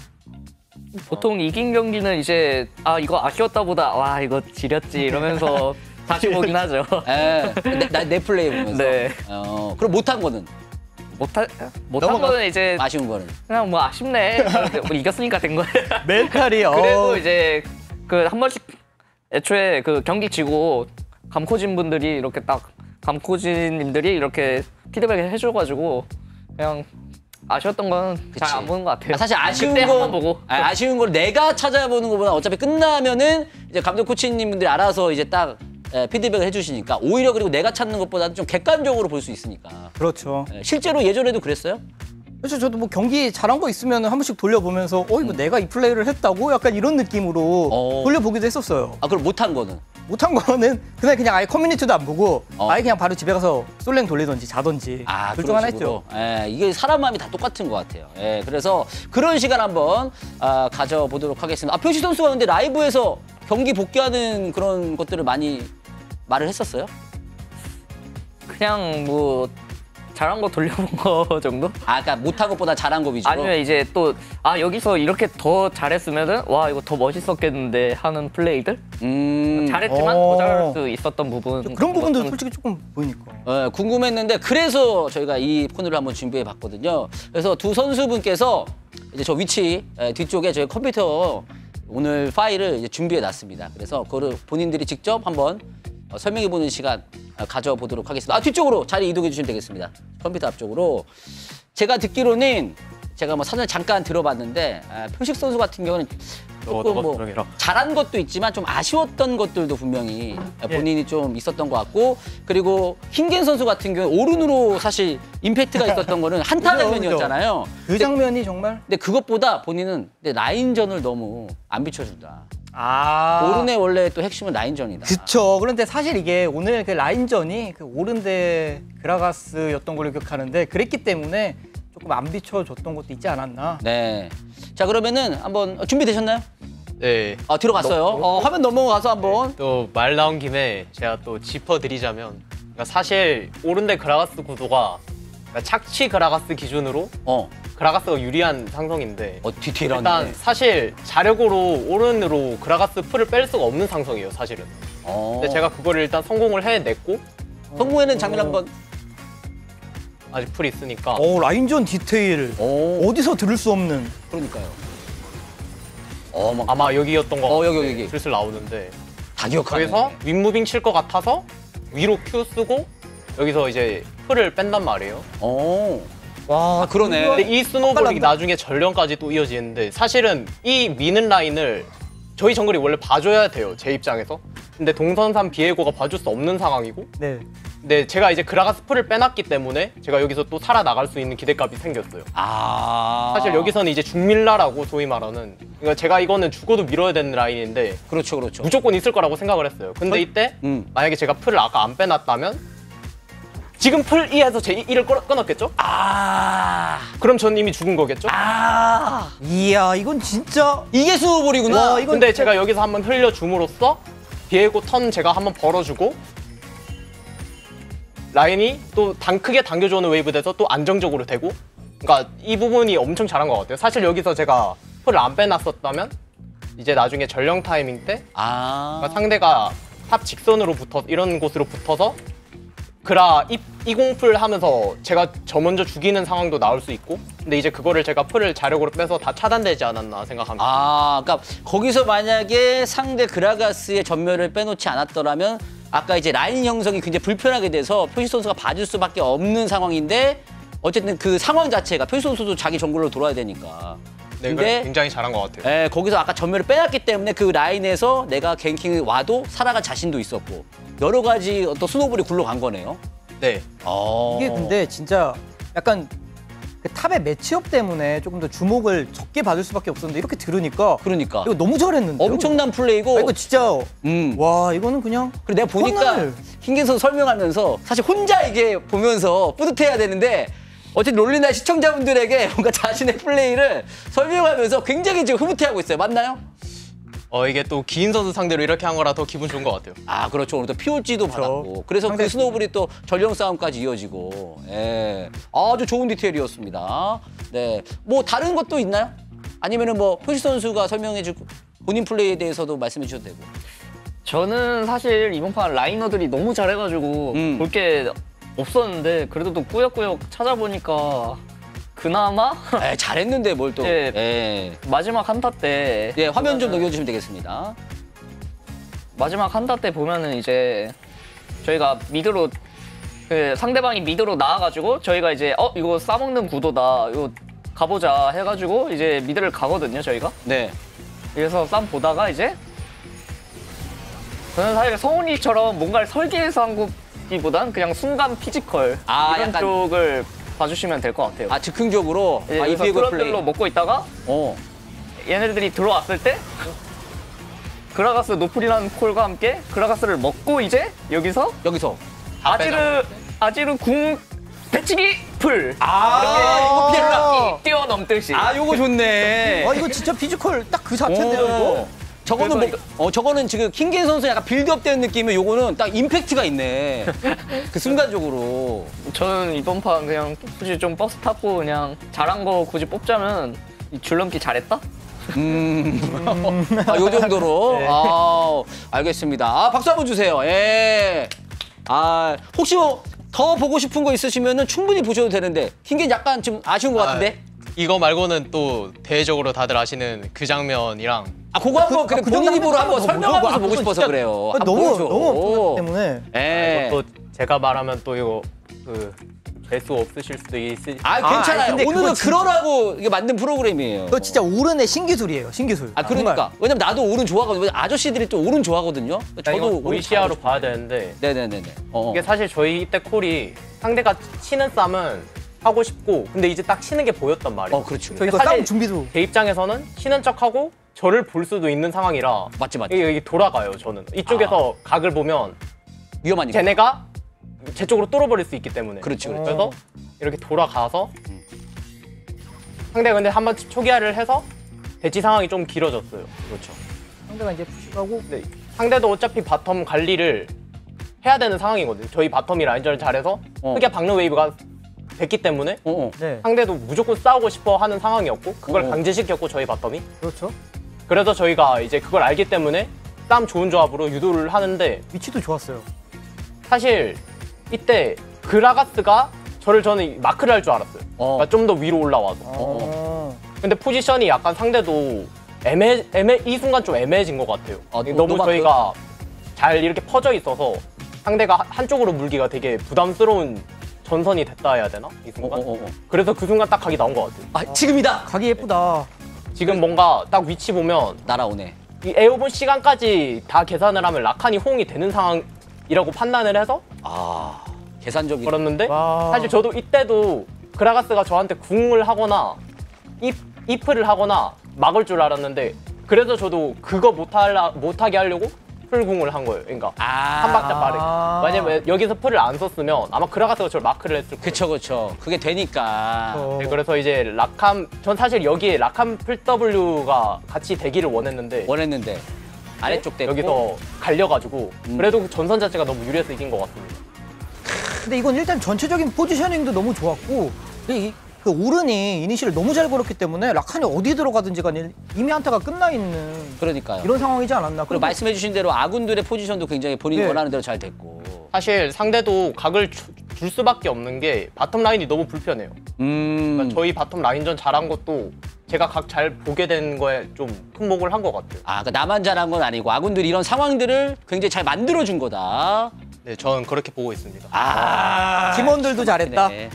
보통 이긴 경기는 이제 아 이거 아쉬웠다보다 와 이거 지렸지 이러면서 다시 보긴 하죠. 예. 내, 나- 내 플레이 보면서. 네. 어, 그럼 못한 거는 못한 못한 넘어가- 거는 이제 아쉬운 거는. 그냥 뭐 아쉽네. 뭐 이겼으니까 된 거예요. 멘탈이 어. 그래도 이제 그 한 번씩 애초에 그 경기 지고 감코진 분들이 이렇게 딱 감코진님들이 이렇게 피드백을 해줘가지고 그냥 아쉬웠던 건 잘 그치. 안 보는 것 같아요. 아, 사실 아쉬운 그때 거 한번 보고 아, 아쉬운 걸 내가 찾아보는 것보다 어차피 끝나면은 이제 감독 코치님분들이 알아서 이제 딱 예, 피드백을 해주시니까 오히려 그리고 내가 찾는 것보다는 좀 객관적으로 볼 수 있으니까. 그렇죠. 예, 실제로 예전에도 그랬어요? 그래서 저도 뭐 경기 잘한 거 있으면 한 번씩 돌려보면서 어 이거 내가 이 플레이를 했다고 약간 이런 느낌으로 어. 돌려보기도 했었어요. 아, 그럼 못한 거는? 못한 거는 그날 그냥 아예 커뮤니티도 안 보고 어. 아예 그냥 바로 집에 가서 솔랭 돌리던지 자던지 아, 둘 중 하나 그런 식으로. 했죠. 예, 이게 사람 마음이 다 똑같은 것 같아요. 예, 그래서 그런 시간 한번 아, 가져보도록 하겠습니다. 아, 표시 선수가 근데 라이브에서 경기 복귀하는 그런 것들을 많이 말을 했었어요? 그냥 뭐 잘한 거 돌려본 거 정도? 아, 그러니까 못한 것보다 잘한 거 위주로? 아니면 이제 또 아 여기서 이렇게 더 잘했으면은 와 이거 더 멋있었겠는데 하는 플레이들 음, 잘했지만 어. 더 잘할 수 있었던 부분 그런 부분도 좀 솔직히 조금 보이니까. 예, 궁금했는데 그래서 저희가 이 코너를 한번 준비해 봤거든요. 그래서 두 선수분께서 이제 저 위치 예, 뒤쪽에 저희 컴퓨터 오늘 파일을 이제 준비해 놨습니다. 그래서 그거를 본인들이 직접 한번 어, 설명해 보는 시간 어, 가져보도록 하겠습니다. 아, 뒤쪽으로 자리 이동해 주시면 되겠습니다. 컴퓨터 앞쪽으로. 제가 듣기로는 제가 뭐 사전에 잠깐 들어봤는데 아, 표식 선수 같은 경우는 어, 조금 너가 뭐 부정해라. 잘한 것도 있지만 좀 아쉬웠던 것들도 분명히 본인이 좀 있었던 것 같고 그리고 킹겐 선수 같은 경우 오른으로 사실 임팩트가 있었던 거는 한타 그죠, 장면이었잖아요. 그 장면이 정말 근데 그것보다 본인은 근데 라인전을 너무 안 비춰준다. 아 오른의 원래 또 핵심은 라인전이다. 그쵸. 그런데 사실 이게 오늘 그 라인전이 그 오른 대 그라가스였던 걸로 기억하는데 그랬기 때문에 조금 안 비춰줬던 것도 있지 않았나. 네. 자, 그러면은 한번 어, 준비되셨나요? 네, 아, 들어갔어요. 어, 화면 넘어가서 한번. 또 말 나온 김에 제가 또 짚어드리자면 그러니까 사실 오른데 그라가스 구도가 그러니까 착취 그라가스 기준으로 어, 그라가스가 유리한 상성인데 어 디테일하네. 일단 사실 자력으로 오른으로 그라가스 풀을 뺄 수가 없는 상성이에요, 사실은. 어. 근데 제가 그거를 일단 성공을 해냈고 성공에는 장면 한번. 아직 풀이 있으니까. 어, 라인전 디테일. 오. 어디서 들을 수 없는. 그러니까요. 어, 막 아마 여기였던 거 어, 여기, 여기, 여기. 슬슬 나오는데 다 기억하네. 여기서 윗무빙 칠 것 같아서 위로 Q 쓰고 여기서 이제 풀을 뺀단 말이에요. 어. 와, 아, 그러네. 근데 이 스노볼이 빨랐다. 나중에 전령까지 또 이어지는데 사실은 이 미는 라인을 저희 정글이 원래 봐줘야 돼요, 제 입장에서. 근데 동선산 비에고가 봐줄 수 없는 상황이고 네. 근데 제가 이제 그라가스 풀을 빼놨기 때문에 제가 여기서 또 살아나갈 수 있는 기대값이 생겼어요. 아. 사실 여기서는 이제 죽밀라라고 소위 말하는, 그러니까 제가 이거는 죽어도 밀어야 되는 라인인데 그렇죠, 그렇죠. 무조건 있을 거라고 생각을 했어요. 근데 이때 음. 만약에 제가 풀을 아까 안 빼놨다면 지금 풀 이에서 제 일을 끊- 끊었겠죠? 아. 그럼 전 이미 죽은 거겠죠? 아. 이야, 이건 진짜. 이게 스노볼이구나. 와, 이건 근데 진짜- 제가 여기서 한번 흘려줌으로써 비에고 턴 제가 한번 벌어주고 라인이 또 당, 크게 당겨주는 웨이브 돼서 또 안정적으로 되고, 그러니까 이 부분이 엄청 잘한 것 같아요. 사실 여기서 제가 풀을 안 빼놨었다면 이제 나중에 전령 타이밍 때 아. 그러니까 상대가 탑 직선으로 붙어 이런 곳으로 붙어서 그라 이, 이공풀 하면서 제가 저 먼저 죽이는 상황도 나올 수 있고, 근데 이제 그거를 제가 풀을 자력으로 빼서 다 차단되지 않았나 생각합니다. 아, 그러니까 거기서 만약에 상대 그라가스의 전멸을 빼놓지 않았더라면 아까 이제 라인 형성이 굉장히 불편하게 돼서 표시 선수가 봐줄 수밖에 없는 상황인데 어쨌든 그 상황 자체가 표시 선수도 자기 정글로 돌아야 되니까. 네, 근데 그래, 굉장히 잘한 것 같아요. 예, 거기서 아까 전멸을 빼놨기 때문에 그 라인에서 내가 갱킹이 와도 살아갈 자신도 있었고 여러 가지 어떤 스노볼이 굴러간 거네요. 네. 어. 이게 근데 진짜 약간 그 탑의 매치업 때문에 조금 더 주목을 적게 받을 수밖에 없었는데 이렇게 들으니까 그러니까 이거 너무 잘했는데. 엄청난 플레이고. 아, 이거 진짜. 음. 와, 이거는 그냥. 그리고 내가 보니까 폰을. 흰겐 선수 설명하면서 사실 혼자 이게 보면서 뿌듯해야 되는데 어쨌든 롤리나 시청자분들에게 뭔가 자신의 플레이를 설명하면서 굉장히 지금 흐뭇해하고 있어요. 맞나요? 어 이게 또 기인 선수 상대로 이렇게 한 거라 더 기분 좋은 것 같아요. 아, 그렇죠. 오늘 또 피오지도 그렇죠. 받았고. 그래서 그 상당히 스노우볼이 또 전령 싸움까지 이어지고. 예. 아주 좋은 디테일이었습니다. 네. 뭐 다른 것도 있나요? 아니면은 뭐 표시 선수가 설명해 주고 본인 플레이에 대해서도 말씀해 주셔도 되고. 저는 사실 이번 판 라이너들이 너무 잘해가지고 음. 볼 게 없었는데 그래도 또 꾸역꾸역 찾아보니까 그나마 에, 잘했는데 뭘 또. 예. 예. 마지막 한타 때 예, 화면 좀 넘겨주시면 되겠습니다. 마지막 한타 때 보면은 이제 저희가 미드로 그 상대방이 미드로 나와가지고 저희가 이제 어 이거 싸먹는 구도다 이거 가보자 해가지고 이제 미드를 가거든요 저희가. 네. 그래서 싸움 보다가 이제 저는 사실 성훈이처럼 뭔가를 설계해서 한 것보단 그냥 순간 피지컬 아, 이런 약간- 쪽을 봐주시면 될 것 같아요. 아, 즉흥적으로. 예, 아, 여기서 이피에고 플레이. 트런들로 먹고 있다가 어. 얘네들이 들어왔을 때 그라가스 노플이라는 콜과 함께 그라가스를 먹고 이제 여기서 여기서. 아지르 아지르 궁 배치기 풀 아, 이거 피했다. 이렇게 뛰어넘듯이 아, 요거 좋네. 아, 이거 진짜 피지컬 딱 그 자체인데요, 이거? 저거는 뭐, 그래서 어, 저거는 지금 킹겐 선수 약간 빌드업 되는 느낌이 요거는 딱 임팩트가 있네. 그 순간적으로. 저는 이번 판 그냥 굳이 좀 버스 타고 그냥 잘한 거 굳이 뽑자면 이 줄넘기 잘했다? 음. 아, 요 정도로. 네. 아, 알겠습니다. 아, 박수 한번 주세요. 예. 아, 혹시 뭐 더 보고 싶은 거 있으시면은 충분히 보셔도 되는데 킹겐 약간 좀 아쉬운 것 같은데. 이거 말고는 또 대외적으로 다들 아시는 그 장면이랑 아, 그거 한번 그래 그 본인 정도 입으로 한번 한번 더 설명하면서 보고, 보고 아, 싶어서 진짜- 그래요. 아, 한번 너무, 보여줘. 너무 엄청났기 때문에. 예. 또 제가 말하면 또 이거 그 재수 없으실 수도 있으. 아, 아, 괜찮아요. 아니, 근데 오늘은 그거 진짜- 그러라고 이게 만든 프로그램이에요. 그거 진짜 오른의 신기술이에요, 신기술. 아, 그러니까. 왜냐면 나도 오른 좋아하거든요. 왜냐면 아저씨들이 또 오른 좋아하거든요. 저도 저도 오른 보이시아로 잘하고 봐야 되는데 싶어요. 네네네네. 어. 이게 사실 저희 이때 콜이 상대가 치는 쌈은 하고 싶고 근데 이제 딱 치는 게 보였단 말이에요. 어, 그렇죠. 저 이거 사실- 싸움 준비도. 제 입장에서는 치는 척하고 저를 볼 수도 있는 상황이라 맞지, 맞지. 이게, 이게 돌아가요 저는. 이쪽에서 각을 보면 위험하니까. 쟤네가 제 쪽으로 뚫어버릴 수 있기 때문에. 그렇지, 그렇지. 그래서 이렇게 돌아가서 상대가 근데 한번 초기화를 해서 대치 상황이 좀 길어졌어요. 그렇죠. 상대가 이제 푸시하고. 네, 상대도 어차피 바텀 관리를 해야 되는 상황이거든요. 저희 바텀이 라인전을 잘해서 어. 크게 박는 웨이브가 됐기 때문에 어, 어. 네, 상대도 무조건 싸우고 싶어 하는 상황이었고 그걸 어. 강제시켰고 저희 바텀이. 그렇죠. 그래서 저희가 이제 그걸 알기 때문에 싸움 좋은 조합으로 유도를 하는데 위치도 좋았어요. 사실 이때 그라가스가 저를 저는 마크를 할 줄 알았어요. 어. 그러니까 좀 더 위로 올라와서. 어. 근데 포지션이 약간 상대도 애매 애매 이 순간 좀 애매해진 것 같아요. 어, 너무 노마크? 저희가 잘 이렇게 퍼져 있어서 상대가 한- 한쪽으로 물기가 되게 부담스러운 전선이 됐다 해야 되나? 이 어, 순간. 어, 어, 어. 그래서 그 순간 딱 각이 나온 것 같아요. 아, 지금이다. 각이 예쁘다. 지금 뭔가 딱 위치 보면 날아오네. 이 에어본 시간까지 다 계산을 하면 라칸이 호응이 되는 상황이라고 판단을 해서 아, 계산적인. 걸었는데 와. 사실 저도 이때도 그라가스가 저한테 궁을 하거나 이, 이프를 하거나 막을 줄 알았는데 그래서 저도 그거 못하려, 못하게 하려고 풀궁을 한 거예요. 그러니까 아, 한 박자 빠르게. 아. 왜냐면 여기서 풀을 안 썼으면 아마 그라가스가 저를 마크를 했을 거예요. 그쵸, 그쵸. 그게 되니까. 어. 네, 그래서 이제 라캄 전 사실 여기에 라캄 풀 W가 같이 되기를 원했는데 원했는데. 아래쪽 됐고. 여기서 갈려가지고 음. 그래도 그 전선 자체가 너무 유리해서 이긴 것 같습니다. 근데 이건 일단 전체적인 포지셔닝도 너무 좋았고 이, 그 오른이 이니시를 너무 잘 걸었기 때문에 라칸이 어디 들어가든지 간에 이미 한타가 끝나 있는 그러니까요. 이런 상황이지 않았나. 그리고 말씀해주신 대로 아군들의 포지션도 굉장히 본인이 네. 원하는 대로 잘 됐고. 사실 상대도 각을 주- 줄 수밖에 없는 게 바텀 라인이 너무 불편해요. 음. 그러니까 저희 바텀 라인전 잘한 것도 제가 각 잘 보게 된 거에 좀 흠목을 한 것 같아요. 아, 그러니까 나만 잘한 건 아니고 아군들이 이런 상황들을 굉장히 잘 만들어준 거다. 네, 저는 그렇게 보고 있습니다. 아, 팀원들도 잘했다. 네.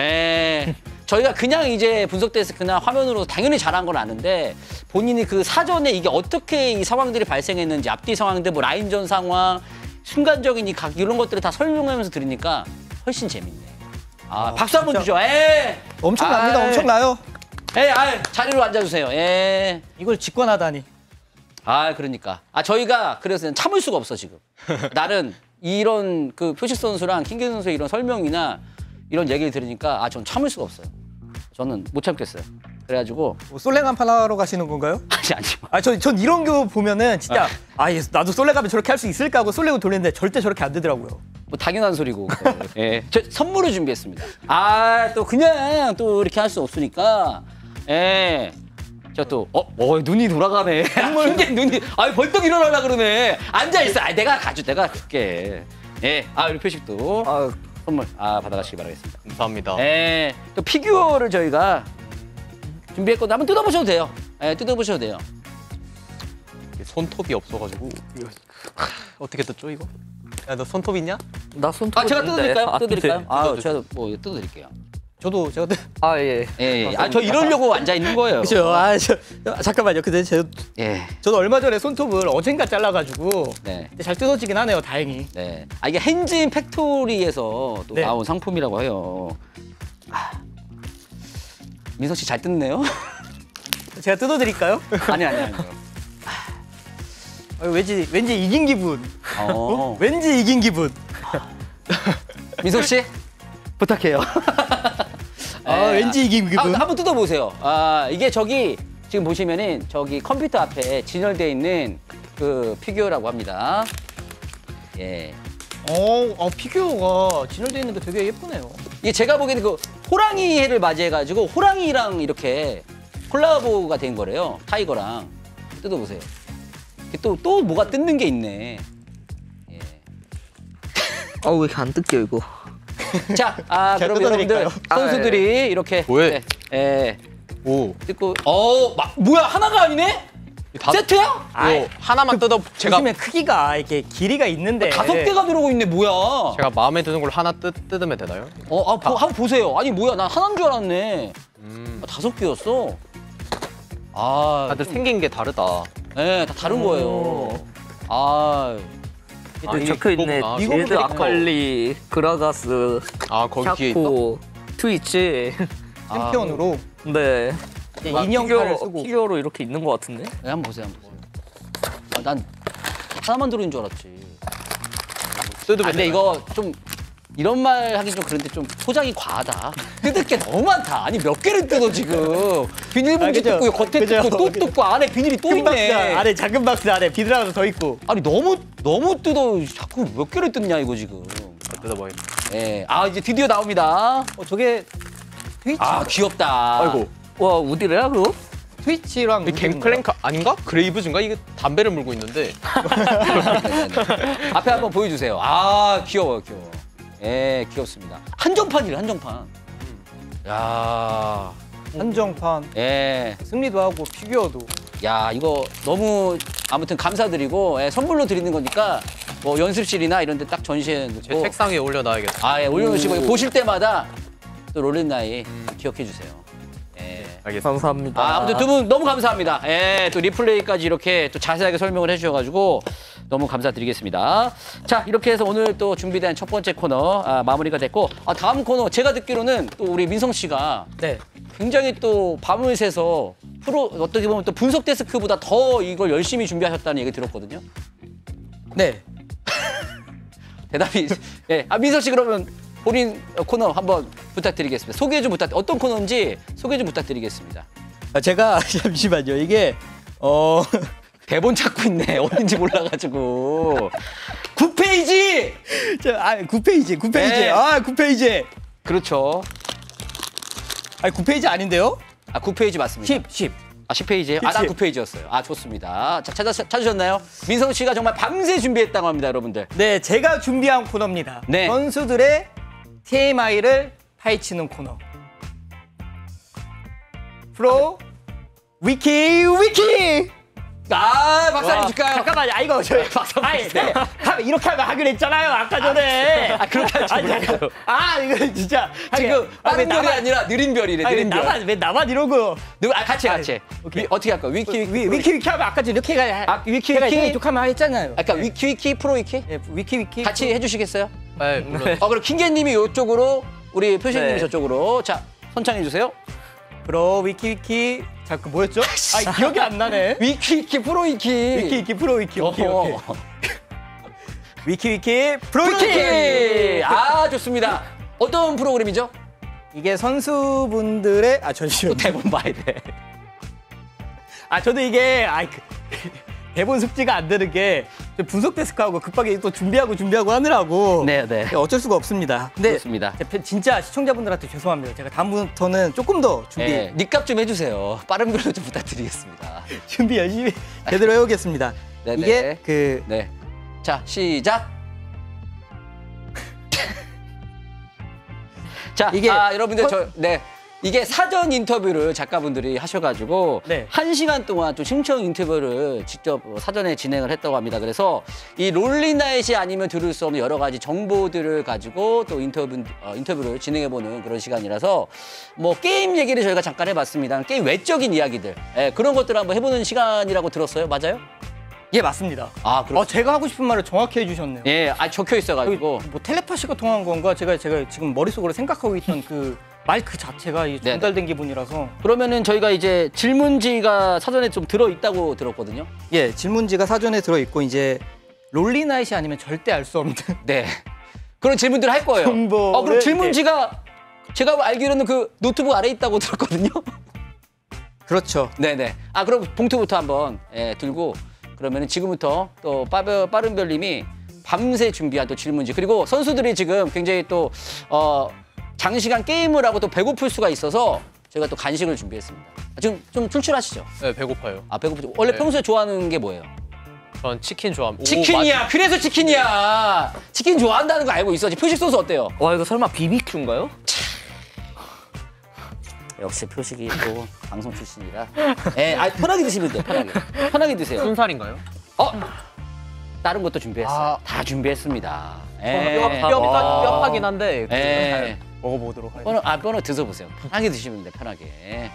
예. 저희가 그냥 이제 분석돼서 그냥 화면으로 당연히 잘한 건 아는데 본인이 그 사전에 이게 어떻게 이 상황들이 발생했는지 앞뒤 상황들 뭐 라인전 상황 순간적인 이 각 이런 것들을 다 설명하면서 들으니까 훨씬 재밌네. 아, 박수 한번 주죠. 예. 엄청납니다. 아이. 엄청나요. 예, 아, 자리로 앉아주세요. 예. 이걸 직관하다니. 아, 그러니까. 아, 저희가 그래서 참을 수가 없어, 지금. 나는 이런 그 표식 선수랑 킹겐 선수의 이런 설명이나 이런 얘기를 들으니까 아, 전 참을 수가 없어요. 저는 못 참겠어요. 그래가지고. 뭐 솔랭 한판 하러 가시는 건가요? 아니, 아니. 아, 저, 전 이런 거 보면은 진짜 아, 예, 나도 솔랭 가면 저렇게 할 수 있을까 하고 솔랭을 돌리는데 절대 저렇게 안 되더라고요. 뭐 당연한 소리고. 예. 저 선물을 준비했습니다. 아, 또 그냥 또 이렇게 할 수 없으니까. 예. 저 또, 어, 어, 눈이 돌아가네. 킹겐 눈이, 아, 벌떡 일어나려 그러네. 앉아있어. 아, 내가 가져, 내가 줄게. 예. 아, 우리 표식도. 아, 선물, 아, 받아가시기 바라겠습니다. 감사합니다. 예. 또 피규어를 저희가 준비했거든요. 한번 뜯어보셔도 돼요. 예, 뜯어보셔도 돼요. 손톱이 없어가지고 이거 어떻게 뜯죠 이거? 야, 너 손톱 있냐? 나 손톱 아, 제가 있는데. 뜯어드릴까요? 아, 뜯어드릴까요? 네. 아, 제가 뭐 뜯어드릴게요. 저도 제가 아, 예. 예, 예. 아, 저 이러려고 앉아있는 거예요. 그죠. 아, 저, 아, 잠깐만요. 근데 제, 예. 저도 얼마 전에 손톱을 어젠가 잘라가지고 네. 근데 잘 뜯어지긴 하네요. 다행히. 네. 아, 이게 핸즈인 팩토리에서 또 네. 나온 상품이라고 해요. 아. 민석 씨 잘 뜯네요? 제가 뜯어드릴까요? 아니, 아니, 아니요. 어, 왠지 왠지 이긴 기분. 어. 왠지 이긴 기분. 민석 씨 부탁해요. 아, 예. 왠지 이긴 아, 기분. 한번 뜯어보세요. 아, 이게 저기 지금 보시면은 저기 컴퓨터 앞에 진열되어 있는 그 피규어라고 합니다. 예. 어, 어, 피규어가 진열되어 있는 게 되게 예쁘네요. 이게 제가 보기에는 그 호랑이 해를 맞이해가지고 호랑이랑 이렇게 콜라보가 된 거래요. 타이거랑. 뜯어보세요. 또, 또 뭐가 뜯는 게 있네. 예. 아, 왜 이렇게 안 뜯겨, 이거? 자, 아, 제가 그럼 여러분들 뜯어드릴까요? 선수들이 이렇게. 뭐해? 네, 예. 오. 뜯고, 어, 막, 뭐야, 하나가 아니네? 다- 세트야? 이거 하나만 뜯어 제가 보시면 크기가 이렇게 길이가 있는데 다섯 개가 들어오고 있네, 뭐야. 제가 마음에 드는 걸 하나 뜯, 뜯으면 되나요? 어, 아, 보, 한번 보세요. 아니, 뭐야, 난 하나인 줄 알았네. 음. 아, 다섯 개였어. 아, 다들 생긴 게 다르다. 네, 다 다른 거예요. 아, 아, 이게 적혀 있네. 그거구나. 이거 빌드 보니까. 아칼리, 그라가스, 아 거기 뒤에 있어? 샤코, 트위치. 챔피언으로 네. 이제 막 인형팔을 피규어, 쓰고 피규어로 이렇게 있는 것 같은데? 네, 한번 보세요, 한번 보세요. 아, 난 하나만 들어있는 줄 알았지. 뜯으면 아, 근데 되나요? 이거 좀 이런 말 하긴 좀 그런데 좀 소장이 과하다. 뜯을 게 너무 많다. 아니 몇 개를 뜯어 지금. 비닐봉지 아, 그죠? 뜯고 겉에 그죠? 뜯고 또 그죠? 뜯고 안에 비닐이 또 큰 박스 있네. 안에 작은 박스 안에 비늘 하나 더 있고. 아니 너무 너무 뜯어. 자꾸 몇 개를 뜯냐 이거 지금. 뜯어봐야겠다. 예. 아 이제 드디어 나옵니다. 어, 저게 트위치, 아 귀엽다. 아이고. 와, 우디래야, 그거? 트위치랑 이 갱플랭크 아닌가? 그레이브즈인가? 이게 담배를 물고 있는데 네네네. 앞에 한번 보여주세요. 아 귀여워요, 귀여워. 예, 귀엽습니다. 한정판이래, 한정판. 야, 한정판 예, 승리도 하고 피규어도. 야, 이거 너무 아무튼 감사드리고 예, 선물로 드리는 거니까 뭐 연습실이나 이런 데 딱 전시해 제 놓고 책상 위에 올려놔야겠다. 아, 예, 올려놓으시고 보실 때마다 또 롤린나이 기억해 주세요. 예. 알겠습니다. 감사합니다. 아, 아무튼 두 분 너무 감사합니다. 예, 또 리플레이까지 이렇게 또 자세하게 설명을 해주셔가지고 너무 감사드리겠습니다. 자, 이렇게 해서 오늘 또 준비된 첫 번째 코너 아, 마무리가 됐고 아, 다음 코너 제가 듣기로는 또 우리 민성 씨가 네. 굉장히 또 밤을 새서 프로 어떻게 보면 또 분석 데스크보다 더 이걸 열심히 준비하셨다는 얘기 들었거든요. 네. 대답이 예, 아 민성 씨 그러면 본인 코너 한번 부탁드리겠습니다. 소개 좀 부탁 어떤 코너인지 소개 좀 부탁드리겠습니다. 아, 제가 잠시만요. 이게 어 대본 찾고 있네. 어딘지 몰라가지고. 구 페이지! 저, 아, 구 페이지, 구 페이지. 네. 아, 구 페이지. 그렇죠. 아니, 구 페이지 아닌데요? 아, 구 페이지 맞습니다. 십, 십. 아, 십 페이지예요? 아, 나 십. 구 페이지였어요. 아, 좋습니다. 자, 찾아, 찾으셨나요? 민성 씨가 정말 밤새 준비했다고 합니다, 여러분들. 네, 제가 준비한 코너입니다. 네. 선수들의 티엠아이를 파헤치는 코너. 프로 위키 위키. 아, 박수 한번 줄까요? 잠깐만요. 아, 이거 저 박수 한번 아니, 주세요. 네. 하면 이렇게 하면 하기로 했잖아요. 아까 전에. 아, 그렇게 할줄 아니, 몰랐어요. 잠깐. 아, 이거 진짜. 지금 아, 왜 빠른 별이 나만- 아니라 느린 별이래, 아니, 왜 느린 별. 나만 왜 나만 이러고. 누구, 아, 같이 해, 같이 해. 오케이. 위, 어떻게 할까요? 위키, 위키, 위, 위키 위키 하면 아까 전에 이렇게 가. 아, 위키, 제가 위키? 이쪽 하면 했잖아요. 아까 위키, 위키, 프로 위키? 예, 위키 위키. 같이 해주시겠어요? 네, 물론. 어, 그럼 킹게님이 이쪽으로, 우리 표식님이 네. 저쪽으로. 자, 선창해주세요. 프로 위키 위키. 자, 그 뭐였죠? 아, 기억이 안 나네. 위키, 위키, 프로 위키. 위키 위키 프로 위키. 오케이 오케이. 어허. 위키 위키 프로 프로 위키. 위키! 아, 좋습니다. 어떤 프로그램이죠? 이게 선수분들의 아 또 잠시만요. 대본 봐야 돼. 아 저도 이게 아 그, 대본 숙지가 안 되는 게 분석 데스크하고 급하게 또 준비하고 준비하고 하느라고 네, 네. 어쩔 수가 없습니다. 근데 그렇습니다. 제- 진짜 시청자분들한테 죄송합니다. 제가 다음부터는 조금 더 준비 네, 닉값 좀 해주세요. 빠른 글로 좀 부탁드리겠습니다. 준비 열심히 제대로 해오겠습니다. 네, 이게 네. 그 네. 자, 시작. 자, 이게 아, 여러분들 컷- 저, 네. 이게 사전 인터뷰를 작가분들이 하셔가지고 네. 한 시간 동안 또 신청 인터뷰를 직접 사전에 진행을 했다고 합니다. 그래서 이 롤리나잇이 아니면 들을 수 없는 여러 가지 정보들을 가지고 또 인터뷰, 어, 인터뷰를 진행해보는 그런 시간이라서 뭐 게임 얘기를 저희가 잠깐 해봤습니다. 게임 외적인 이야기들 예, 그런 것들을 한번 해보는 시간이라고 들었어요. 맞아요? 예 맞습니다. 아, 그렇죠. 어 제가 하고 싶은 말을 정확히 해주셨네요. 예, 아 적혀 있어가지고. 뭐 텔레파시가 통한 건가 제가 제가 지금 머릿속으로 생각하고 있던 그 말 그 자체가 이 네네. 전달된 기분이라서 그러면은 저희가 이제 질문지가 사전에 좀 들어 있다고 들었거든요. 예 질문지가 사전에 들어 있고 이제 롤리나잇이 아니면 절대 알 수 없는 네. 그런 질문들을 할 거예요. 정보를 어, 그럼 질문지가 제가 알기로는 그 노트북 아래 있다고 들었거든요. 그렇죠. 네네. 아, 그럼 봉투부터 한번 예, 들고 그러면은 지금부터 또 빠르, 빠른 별님이 밤새 준비한 또 질문지 그리고 선수들이 지금 굉장히 또 어, 장시간 게임을 하고 또 배고플 수가 있어서 저희가 또 간식을 준비했습니다. 아, 지금 좀 출출하시죠? 네, 배고파요. 아, 배고프죠? 원래 네. 평소에 좋아하는 게 뭐예요? 전 치킨 좋아합니다. 오, 치킨이야. 그래서 치킨이야. 치킨 좋아한다는 거 알고 있어. 표식 소스 어때요? 와 이거 설마 비비큐인가요? 역시 표식이 또 방송 출신이라. 예, 아, 편하게 드시면 돼요. 편하게. 편하게 드세요. 순살인가요? 어? 다른 것도 준비했어요. 아. 다 준비했습니다. 뼈, 예. 뼈, 와. 뼈, 뼈하긴 한데 예. 잘 먹어보도록 하겠습니다. 뼈는, 아, 뼈는 드셔보세요. 편하게 드시면 돼요. 편하게.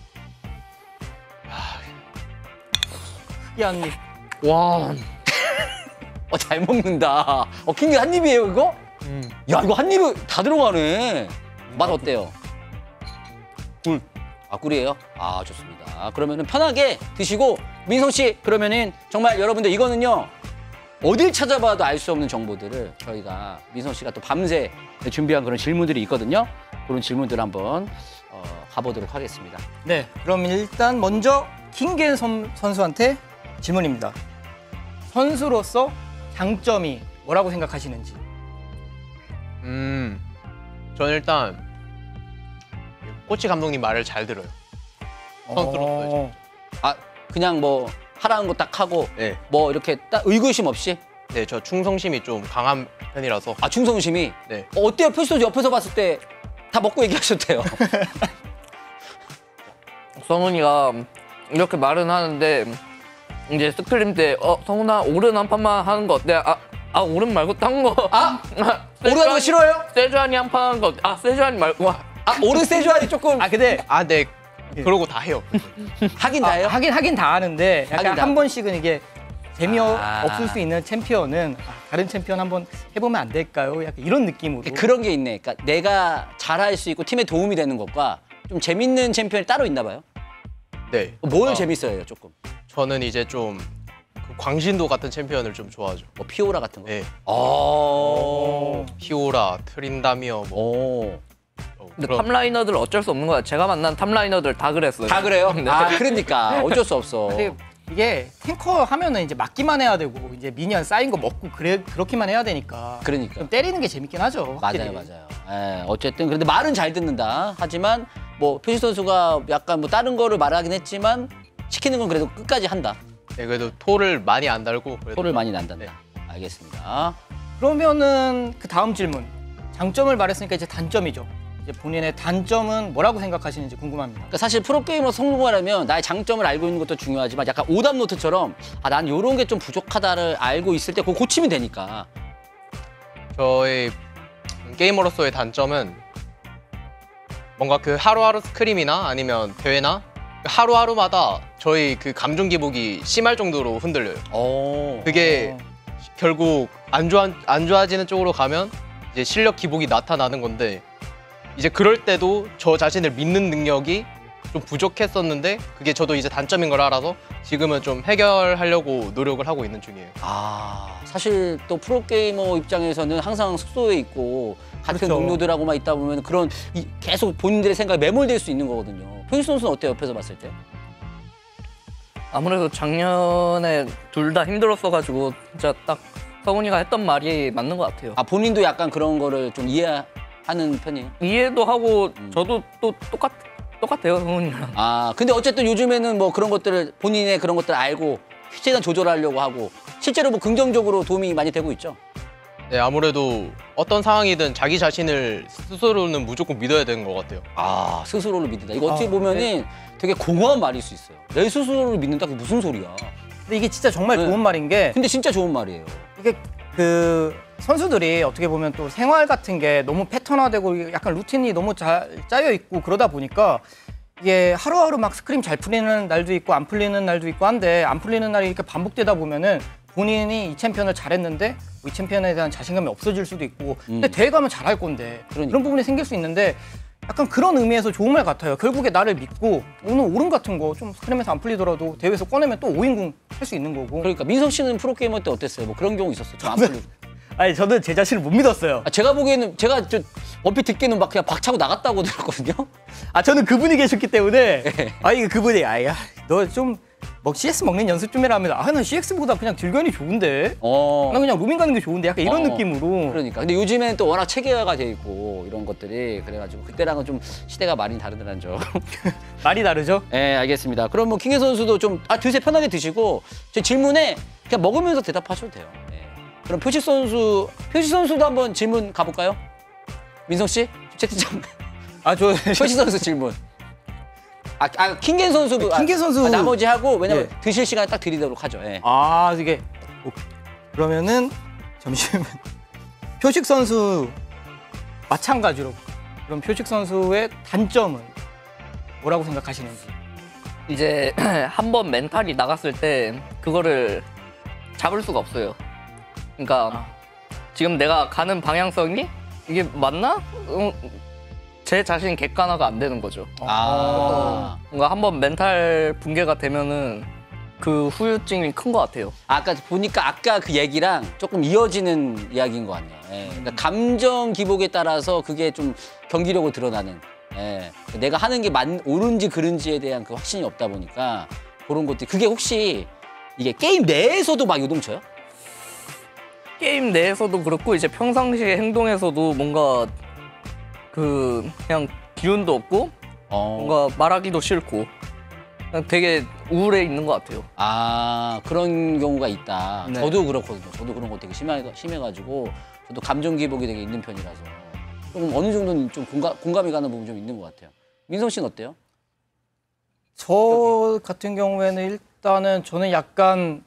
한 입. 와, 어, 잘 먹는다. 어, 킹이 한 입이에요, 이거? 음. 야, 이거 한 입에 다 들어가네. 맛 어때요? 꿀. 아, 꿀이에요? 아, 좋습니다. 그러면은 편하게 드시고, 민성 씨, 그러면은 정말 여러분들 이거는요, 어딜 찾아봐도 알 수 없는 정보들을 저희가 민성 씨가 또 밤새 준비한 그런 질문들이 있거든요. 그런 질문들 한번 어, 가보도록 하겠습니다. 네, 그럼 일단 먼저 킹겐 선, 선수한테 질문입니다. 선수로서 장점이 뭐라고 생각하시는지. 음, 저는 일단 코치 감독님 말을 잘 들어요. 선수로서요. 어, 아, 그냥 뭐 하라는 거 딱 하고 네. 뭐 이렇게 딱 의구심 없이 네, 저 충성심이 좀 강한 편이라서. 아 충성심이. 네. 어, 어때요? 표시선수 옆에서 봤을 때 다 먹고 얘기하셨대요. 성훈이가 이렇게 말은 하는데 이제 스크림 때 어 성훈아 오른 한 판만 하는 거 어때? 아, 아 오른 말고 딴 거. 아? 오르는 거 싫어요? 세주안이 한 판 하는 거 어때? 아 세주안이 말고 와. 아 오른 세주안이 조금 아 근데 아, 네. 그러고 다 해요. 하긴 아, 다예요. 하긴 하긴 다 하는데 약간 하긴 다. 한 번씩은 이게 재미없을 아. 수 있는 챔피언은 아, 다른 챔피언 한번 해보면 안 될까요? 약간 이런 느낌으로. 그런 게 있네. 그러니까 내가 잘할 수 있고 팀에 도움이 되는 것과 좀 재밌는 챔피언이 따로 있나 봐요. 네. 뭘 어, 재밌어요, 조금? 저는 이제 좀그 광신도 같은 챔피언을 좀 좋아하죠. 뭐 피오라 같은 거. 네. 어. 피오라, 트린다미어 뭐. 오. 어, 근데 그런- 탑라이너들 어쩔 수 없는 거야. 제가 만난 탑라이너들 다 그랬어요. 다 그래요? 네. 아, 그러니까 어쩔 수 없어. 근데 이게 탱커 하면은 이제 맞기만 해야 되고 이제 미니언 쌓인 거 먹고 그래 그렇게만 해야 되니까. 그러니까. 좀 때리는 게 재밌긴 하죠. 확실히. 맞아요, 맞아요. 예, 어쨌든 그런데 말은 잘 듣는다. 하지만 뭐 표시 선수가 약간 뭐 다른 거를 말하긴 했지만 시키는 건 그래도 끝까지 한다. 네, 그래도 토를 많이 안 달고. 그래도 토를 많이 난단다. 네. 알겠습니다. 그러면은 그 다음 질문. 장점을 말했으니까 이제 단점이죠. 이제 본인의 단점은 뭐라고 생각하시는지 궁금합니다. 그러니까 사실 프로게이머 성공하려면 나의 장점을 알고 있는 것도 중요하지만 약간 오답 노트처럼 아, 난 이런 게 좀 부족하다를 알고 있을 때 그거 고치면 되니까. 저의 게이머로서의 단점은 뭔가 그 하루하루 스크림이나 아니면 대회나 하루하루마다 저희 그 감정 기복이 심할 정도로 흔들려요. 오. 그게 어. 결국 안 좋아 안 좋아지는 쪽으로 가면 이제 실력 기복이 나타나는 건데 이제 그럴 때도 저 자신을 믿는 능력이 좀 부족했었는데 그게 저도 이제 단점인 걸 알아서 지금은 좀 해결하려고 노력을 하고 있는 중이에요. 아, 사실 또 프로게이머 입장에서는 항상 숙소에 있고 같은 그렇죠. 동료들하고만 있다 보면 그런 이- 계속 본인들의 생각에 매몰될 수 있는 거거든요. 표시 선수는 어때요? 옆에서 봤을 때? 아무래도 작년에 둘 다 힘들었어가지고 진짜 딱 성훈이가 했던 말이 맞는 것 같아요. 아, 본인도 약간 그런 거를 좀 이해하는 편이에요? 이해도 하고 음. 저도 또 똑같 똑같아요 성훈이랑. 아, 근데 어쨌든 요즘에는 뭐 그런 것들을 본인의 그런 것들을 알고 최대한 조절하려고 하고 실제로 뭐 긍정적으로 도움이 많이 되고 있죠. 네, 아무래도 어떤 상황이든 자기 자신을 스스로는 무조건 믿어야 되는 것 같아요. 아, 스스로를 믿는다. 이거 어떻게 아, 보면은 되게 공허한 말일 수 있어요. 내 스스로를 믿는다? 그게 무슨 소리야? 근데 이게 진짜 정말 네. 좋은 말인 게 근데 진짜 좋은 말이에요. 이게 그 선수들이 어떻게 보면 또 생활 같은 게 너무 패턴화되고 약간 루틴이 너무 잘 짜여 있고 그러다 보니까 이게 하루하루 막 스크림 잘 풀리는 날도 있고 안 풀리는 날도 있고 한데 안 풀리는 날이 이렇게 반복되다 보면은 본인이 이 챔피언을 잘했는데 이 챔피언에 대한 자신감이 없어질 수도 있고 근데 음. 대회 가면 잘할 건데 그러니까. 그런 부분이 생길 수 있는데 약간 그런 의미에서 좋은 말 같아요. 결국에 나를 믿고 오늘 오른 같은 거 좀 스크림에서 안 풀리더라도 대회에서 꺼내면 또 오인궁 할 수 있는 거고. 그러니까 민석 씨는 프로게이머 때 어땠어요? 뭐 그런 경우 있었어요? 좀안 풀리고. 아니 저는 제 자신을 못 믿었어요. 아, 제가 보기에는 제가 저 얼핏 듣기에는 막 그냥 박차고 나갔다고 들었거든요. 아 저는 그분이 계셨기 때문에 네. 아 이게 그분이 아야 너 좀 뭐 씨엑스 먹는 연습 좀 해라 하면 아난 씨엑스보다 그냥 딜견이 좋은데 어. 난 그냥 루밍 가는 게 좋은데 약간 이런 어, 느낌으로 그러니까. 근데 요즘에는 또 워낙 체계화가 돼 있고 이런 것들이 그래가지고 그때랑은 좀 시대가 많이 다르더란 점. 말이 다르죠. 네, 알겠습니다. 그럼 뭐 킹혜 선수도 좀 아 드세요. 편하게 드시고 제 질문에 그냥 먹으면서 대답하셔도 돼요. 네. 그럼 표식 선수 표식 선수도 한번 질문 가볼까요? 민석 씨 채팅창 아저 표식 선수 질문. 아, 아 킹겐 선수도 킹겐 아, 선수. 아, 나머지 하고 왜냐면 예. 드실 시간에 딱 드리도록 하죠. 예. 아 이게 오, 그러면은 잠시만 표식 선수 마찬가지로 그럼 표식 선수의 단점은 뭐라고 생각하시는지. 이제 한 번 멘탈이 나갔을 때 그거를 잡을 수가 없어요. 그러니까 지금 내가 가는 방향성이 이게 맞나? 음, 제 자신 객관화가 안 되는 거죠. 아. 뭔가 한 번 멘탈 붕괴가 되면은 그 후유증이 큰 것 같아요. 아까 보니까 아까 그 얘기랑 조금 이어지는 이야기인 것 같네요. 예. 그러니까 감정 기복에 따라서 그게 좀 경기력으로 드러나는. 예. 내가 하는 게 맞, 옳은지 그른지에 대한 그 확신이 없다 보니까 그런 것들. 그게 혹시 이게 게임 내에서도 막 요동쳐요? 게임 내에서도 그렇고 이제 평상시의 행동에서도 뭔가 그 그냥 기운도 없고 어. 뭔가 말하기도 싫고 그냥 되게 우울해 있는 것 같아요. 아 그런 경우가 있다. 네. 저도 그렇거든요. 저도 그런 거 되게 심해, 심해가지고 저도 감정 기복이 되게 있는 편이라서 조금 어느 정도는 좀 공감, 공감이 가는 부분 좀 있는 것 같아요. 민성 씨는 어때요? 저 같은 경우에는 일단은 저는 약간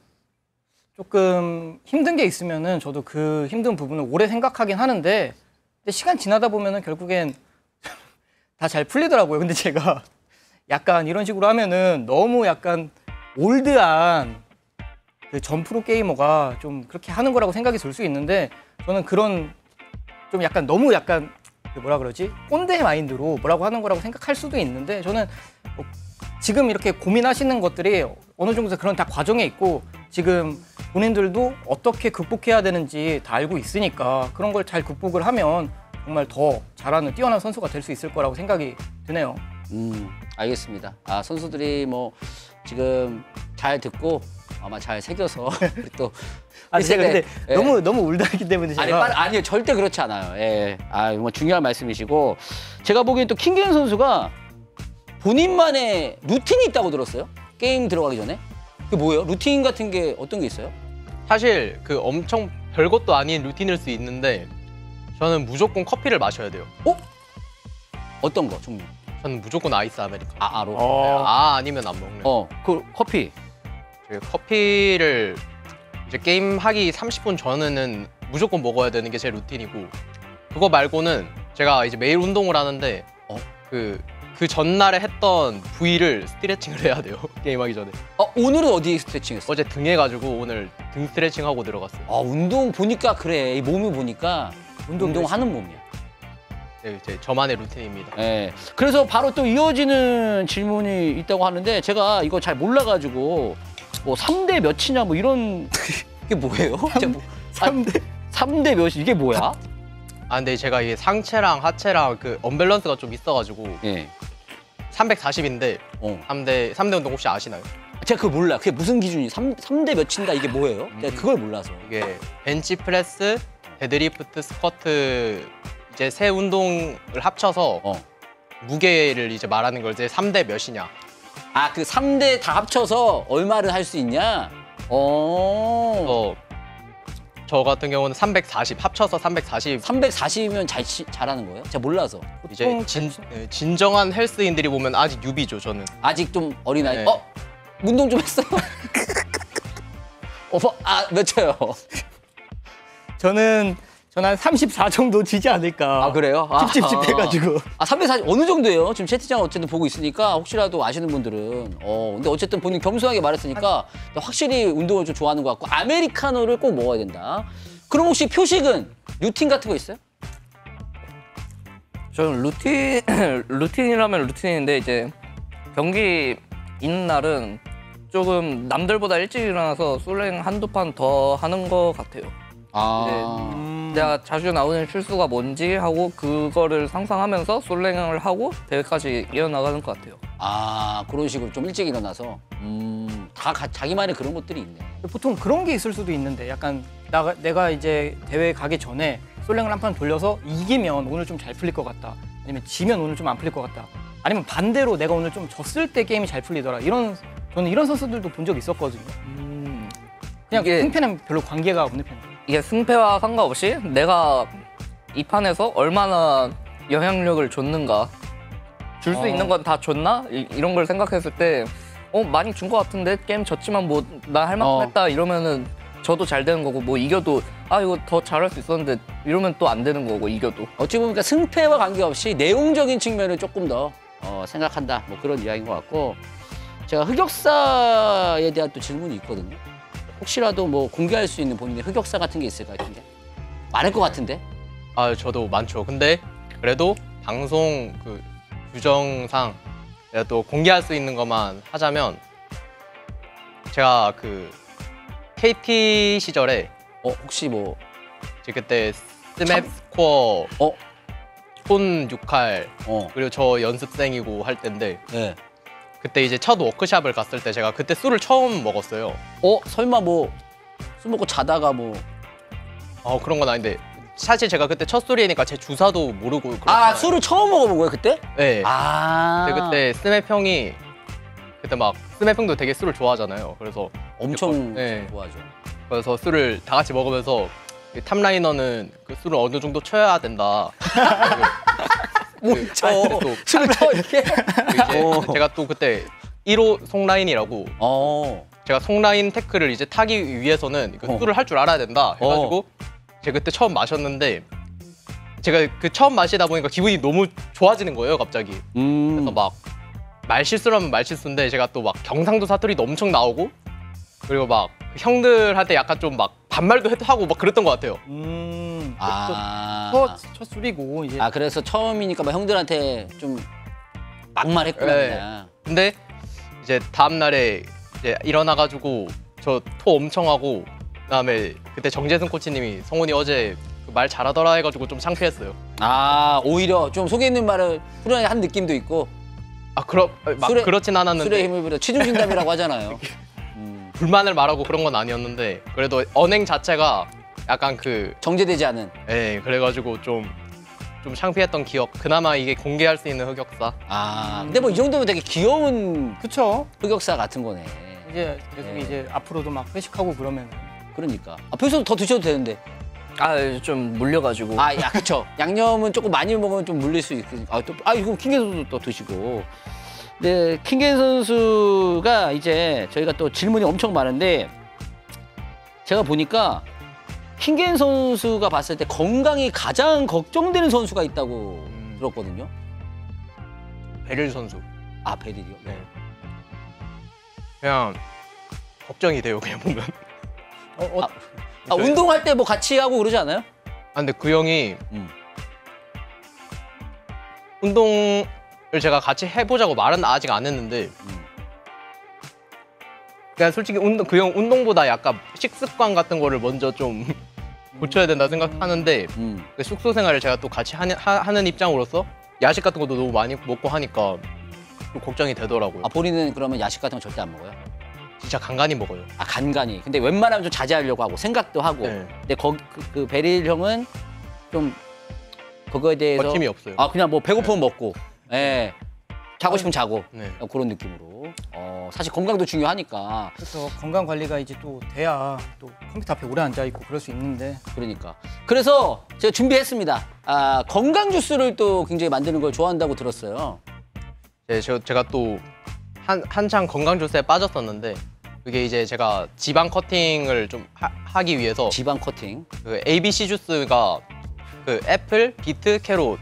조금 힘든 게 있으면은 저도 그 힘든 부분을 오래 생각하긴 하는데 근데 시간 지나다 보면은 결국엔 다 잘 풀리더라고요. 근데 제가 약간 이런 식으로 하면은 너무 약간 올드한 그 전 프로 게이머가 좀 그렇게 하는 거라고 생각이 들 수 있는데 저는 그런 좀 약간 너무 약간 그 뭐라 그러지? 꼰대 마인드로 뭐라고 하는 거라고 생각할 수도 있는데 저는 뭐 지금 이렇게 고민하시는 것들이 어느 정도 그런 다 과정에 있고 지금 본인들도 어떻게 극복해야 되는지 다 알고 있으니까 그런 걸 잘 극복을 하면 정말 더 잘하는 뛰어난 선수가 될 수 있을 거라고 생각이 드네요. 음 알겠습니다. 아 선수들이 뭐 지금 잘 듣고 아마 잘 새겨서 우리 또 아 제가 근데 예. 너무 너무 울다기 때문에 제가 아니 빨 아니요 절대 그렇지 않아요. 예, 아 정말 중요한 말씀이시고 제가 보기엔 또 킹겐 선수가 본인만의 루틴이 있다고 들었어요. 게임 들어가기 전에 그게 뭐예요? 루틴 같은 게 어떤 게 있어요? 사실 그 엄청 별것도 아닌 루틴일 수 있는데 저는 무조건 커피를 마셔야 돼요. 어? 어떤 거 종류? 저는 무조건 아이스 아메리카노. 아 아로. 어, 아 아니면 안 먹는. 어, 그 커피. 그 커피를 이제 게임 하기 삼십 분 전에는 무조건 먹어야 되는 게 제 루틴이고 그거 말고는 제가 이제 매일 운동을 하는데 어? 그, 그 전날에 했던 부위를 스트레칭을 해야 돼요. 게임하기 전에. 어 오늘은 어디 스트레칭했어? 어제 등 해가지고 오늘 등 스트레칭 하고 들어갔어요. 아 운동 보니까 그래 이 몸을 보니까 운동 운동하는 몸이야. 네, 제 저만의 루틴입니다. 예. 그래서 바로 또 이어지는 질문이 있다고 하는데 제가 이거 잘 몰라가지고 뭐 삼 대 몇이냐 뭐 이런 이게 뭐예요? 삼 대 삼 대 몇이 이게 뭐야? 아 근데 제가 이게 상체랑 하체랑 그 언밸런스가 좀 있어가지고 예. 삼백사십인데 어. 삼 대 삼 대 운동 혹시 아시나요? 제가 그거 몰라. 그게 무슨 기준이 삼 대 몇인가 이게 뭐예요? 내가 그걸 몰라서. 이게 벤치 프레스, 데드리프트, 스쿼트 이제 세 운동을 합쳐서 어. 무게를 이제 말하는 걸 이제 삼 대 몇이냐. 아 그 삼 대 다 합쳐서 얼마를 할 수 있냐? 어. 그래서 저 같은 경우는 삼백사십 합쳐서 삼백사십. 삼백사십이면 잘 치, 잘하는 거예요? 제가 몰라서. 이제 보통 진, 네, 진정한 헬스인들이 보면 아직 뉴비죠 저는. 아직 좀 어린아이. 네. 어? 운동 좀 했어? 어, 뭐, 아, 몇 초요? 저는 저는 한 삼십사 정도 지지 않을까. 아, 그래요? 아, 찝찝찝해가지고. 아, 삼백사십 어느 정도예요? 지금 채팅창 어쨌든 보고 있으니까 혹시라도 아시는 분들은. 어, 근데 어쨌든 본인 겸손하게 말했으니까 확실히 운동을 좀 좋아하는 것 같고 아메리카노를 꼭 먹어야 된다. 그럼 혹시 표식은 루틴 같은 거 있어요? 저는 루틴 루틴이라면 루틴인데 이제 경기 있는 날은 조금 남들보다 일찍 일어나서 솔랭 한두 판 더 하는 것 같아요. 아. 음, 내가 자주 나오는 실수가 뭔지 하고 그거를 상상하면서 솔랭을 하고 대회까지 이어나가는 것 같아요. 아, 그런 식으로 좀 일찍 일어나서. 음, 다 가, 자기만의 그런 것들이 있네. 보통 그런 게 있을 수도 있는데 약간 나, 내가 이제 대회 가기 전에 솔랭을 한 판 돌려서 이기면 오늘 좀 잘 풀릴 것 같다. 아니면 지면 오늘 좀 안 풀릴 것 같다. 아니면 반대로 내가 오늘 좀 졌을 때 게임이 잘 풀리더라. 이런 저는 이런 선수들도 본 적 있었거든요. 음, 그냥 이게- 승패는 별로 관계가 없는 편이에요. 이게 승패와 상관없이 내가 이 판에서 얼마나 영향력을 줬는가 줄 수 어. 있는 건 다 줬나? 이, 이런 걸 생각했을 때 어, 많이 준 것 같은데 게임 졌지만 뭐 나 할 만큼 어. 했다 이러면은 저도 잘 되는 거고 뭐 이겨도 아 이거 더 잘할 수 있었는데 이러면 또 안 되는 거고 이겨도 어찌 보면 승패와 관계없이 내용적인 측면을 조금 더 어, 생각한다. 뭐 그런 이야기인 것 같고 제가 흑역사에 대한 또 질문이 있거든요. 혹시라도 뭐 공개할 수 있는 본인의 흑역사 같은 게 있을까요? 같은 게? 많을 것 같은데? 아 저도 많죠. 근데 그래도 방송 그 규정상 제가 또 공개할 수 있는 것만 하자면 제가 그 케이티 시절에 어 혹시 뭐 이제 그때 스맵 스코어 어? 폰 육 할 어, 그리고 저 연습생이고 할 때인데 네. 그때 이제 첫 워크샵을 갔을 때 제가 그때 술을 처음 먹었어요. 어 설마 뭐 술 먹고 자다가 뭐 어 그런 건 아닌데 사실 제가 그때 첫 술이니까 제 주사도 모르고 아 그렇잖아요. 술을 처음 먹어본 거예요 그때? 네. 아 근데 그때 스맵 형이 그때 막 스매핑도 되게 술을 좋아하잖아요. 그래서 엄청 네. 좋아하죠. 그래서 술을 다 같이 먹으면서 그 탑라이너는 그 술을 어느 정도 쳐야 된다. 못 쳐. 또 술을 쳐 이렇게. 그 이제 어. 제가 또 그때 일 호 송라인이라고 어. 제가 송라인 태클을 이제 타기 위해서는 그 어. 술을 할 줄 알아야 된다 해가지고 제가 그때 처음 마셨는데 제가 그 처음 마시다 보니까 기분이 너무 좋아지는 거예요 갑자기. 음. 그래서 막 말실수라면 말실수인데 제가 또 막 경상도 사투리도 엄청 나오고 그리고 막 형들한테 약간 좀 막 반말도 해- 하고 막 그랬던 것 같아요. 음. 아. 첫, 첫 술이고 이제 아 그래서 처음이니까 막 형들한테 좀 막말했구나 네. 그냥. 근데 이제 다음 날에 이제 일어나가지고 저 토 엄청 하고 그다음에 그때 정재승 코치님이 성훈이 어제 그말 잘하더라 해가지고 좀 창피했어요. 아 오히려 좀 속에 있는 말을 후련하게 한 느낌도 있고 아 그러 막 술에- 그렇진 않았는데 술에 힘을 부려 취중진담이라고 하잖아요. 음, 불만을 말하고 그런 건 아니었는데 그래도 언행 자체가 약간 그 정제되지 않은. 예, 그래가지고 좀, 좀 창피했던 기억. 그나마 이게 공개할 수 있는 흑역사. 아 근데 뭐 이 정도면 되게 귀여운 그쵸. 흑역사 같은 거네. 이제 그래서 네. 이제 앞으로도 막 회식하고 그러면 그러니까 앞에서 더 드셔도 되는데. 아 좀 물려가지고. 아, 야, 그쵸. 양념은 조금 많이 먹으면 좀 물릴 수 있으니까. 아, 또, 아, 이거 킹겐 선수도 또 드시고. 네, 킹겐 선수가 이제 저희가 또 질문이 엄청 많은데 제가 보니까 킹겐 선수가 봤을 때 건강이 가장 걱정되는 선수가 있다고 음. 들었거든요. 베릴 선수. 아, 베릴이요? 네. 그냥 걱정이 돼요, 그냥 보면. 어, 어, 아, 아, 운동할 때 뭐 같이 하고 그러지 않아요? 아, 근데 그 형이 음. 운동을 제가 같이 해보자고 말은 아직 안 했는데 음. 그냥 솔직히 운동, 그 형 운동보다 약간 식습관 같은 거를 먼저 좀 고쳐야 된다 생각하는데 음. 그 숙소 생활을 제가 또 같이 하는, 하, 하는 입장으로서 야식 같은 것도 너무 많이 먹고 하니까 좀 걱정이 되더라고요. 아, 본인은 그러면 야식 같은 거 절대 안 먹어요? 진짜 간간히 먹어요. 아, 간간히. 근데 웬만하면 좀 자제하려고 하고 생각도 하고. 네. 근데 거기 그, 그 베릴 형은 좀 그거에 대해서 버팀이 없어요. 아 그냥 뭐 배고프면 먹고, 예, 자고 싶으면 자고 네. 어, 그런 느낌으로. 어 사실 건강도 중요하니까. 그래서 건강 관리가 이제 또 돼야 또 컴퓨터 앞에 오래 앉아 있고 그럴 수 있는데 그러니까. 그래서 제가 준비했습니다. 아 건강 주스를 또 굉장히 만드는 걸 좋아한다고 들었어요. 네, 저, 제가 또 한, 한창 건강 주스에 빠졌었는데 그게 이제 제가 지방 커팅을 좀 하, 하기 위해서 지방 커팅. 그 에이비씨 주스가 그 애플, 비트, 캐롯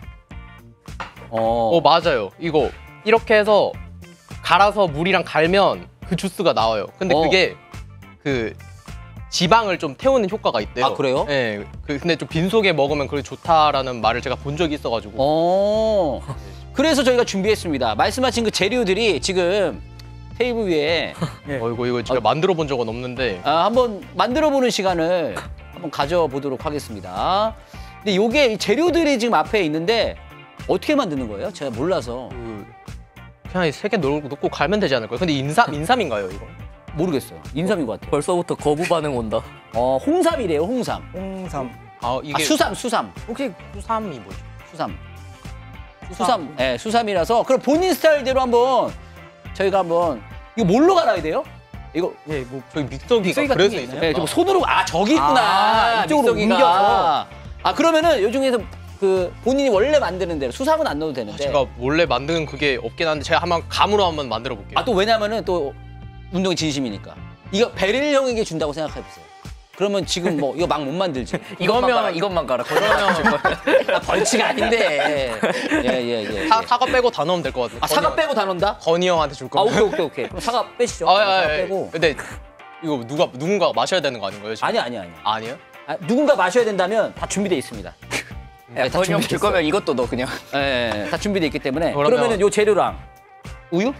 어. 어 맞아요. 이거 이렇게 해서 갈아서 물이랑 갈면 그 주스가 나와요. 근데 어. 그게 그 지방을 좀 태우는 효과가 있대요. 아, 그래요? 네. 그 근데 좀 빈속에 먹으면 그게 좋다라는 말을 제가 본 적이 있어가지고. 어. 그래서 저희가 준비했습니다. 말씀하신 그 재료들이 지금 테이블 위에 예. 어이구 이거 제가 만들어 본 적은 없는데 아, 한번 만들어보는 시간을 한번 가져보도록 하겠습니다. 근데 요게 이 재료들이 지금 앞에 있는데 어떻게 만드는 거예요? 제가 몰라서 그 그냥 세 개 넣고 갈면 되지 않을까요? 근데 인삼 인삼인가요 이거? 모르겠어요. 인삼인 것 같아요. 벌써부터 거부 반응 온다. 어, 홍삼이래요, 홍삼. 홍삼 아 이게 아, 수삼, 수삼, 혹시 수삼이 뭐죠? 수삼. 수삼, 예, 수삼이라서 그럼 본인 스타일대로 한번 저희가 한번 이거 뭘로 갈아야 돼요? 이거 예, 뭐 저기 믹서기가 믹서기 같은 그래서 게 있어요. 있나요? 예, 좀 손으로 아 저기 있구나. 아, 이쪽으로 믹서기가. 옮겨서. 아 그러면은 요 중에서 그 본인이 원래 만드는 대로 수삼은 안 넣어도 되는데. 제가 원래 만드는 그게 없긴 한데 제가 한번 감으로 한번 만들어 볼게요. 아 또 왜냐면은 또 운동이 진심이니까. 이거 베릴 형에게 준다고 생각해 보세요. 그러면 지금 뭐 이거 막 못 만들지. 이것만 그러면- 가라, 이것만 가라. 그러면 아, 벌칙 아닌데. 예예 예. 예. 사, 사과 빼고 다 넣으면 될 것 같아요. 아 사과 빼고 다 넣는다? 건희 형한테 줄 아 거예요. 오케이 오케이 오케이. 그럼 사과 빼시죠. 아, 사과 아, 아, 빼고. 근데 이거 누가 누군가 마셔야 되는 거 아닌가요? 지금? 아니 아니 아니. 아니에요? 아, 누군가 마셔야 된다면 다 준비돼 있습니다. 예, 다 건이 형 준비돼 줄 있어요. 거면 이것도 넣어 그냥. 예, 예, 다 준비돼 있기 때문에. 그러면- 그러면은 요 재료랑 우유?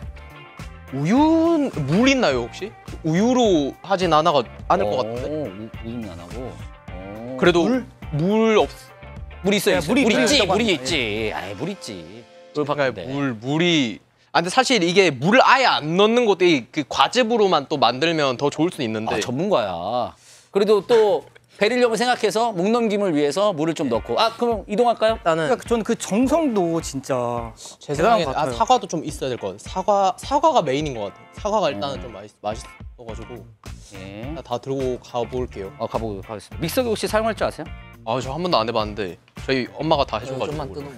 우유 물 있나요 혹시? 우유로 하진 않아가 않을 것 같은데. 오, 우- 우유는 안 하고. 오. 그래도 물, 물 없. 물 있어요. 네, 있어요. 물이 물 있지. 있다고 물이 합니다. 있지. 아이 물 있지. 물 그러니까 바꾼데. 물 물이. 아 근데 사실 이게 물을 아예 안 넣는 것도 이 그 과즙으로만 또 만들면 더 좋을 수 있는데. 아 전문가야. 그래도 또 베릴력을 생각해서 목 넘김을 위해서 물을 좀 넣고. 아 그럼 이동할까요? 일단은 그러니까 저는 그 정성도 진짜 제 대단한 생각에 것 아, 같아요. 사과도 좀 있어야 될 것 같아요. 사과 사과가 메인인 것 같아요. 사과가 일단은 좀 맛있 맛있어가지고 예. 다 들고 가볼게요. 어 가보도록 하겠습니다. 믹서기 혹시 사용할 줄 아세요? 아 저 한 번도 안 해봤는데 저희 엄마가 다 해줘가지고. 좀만 뜯어.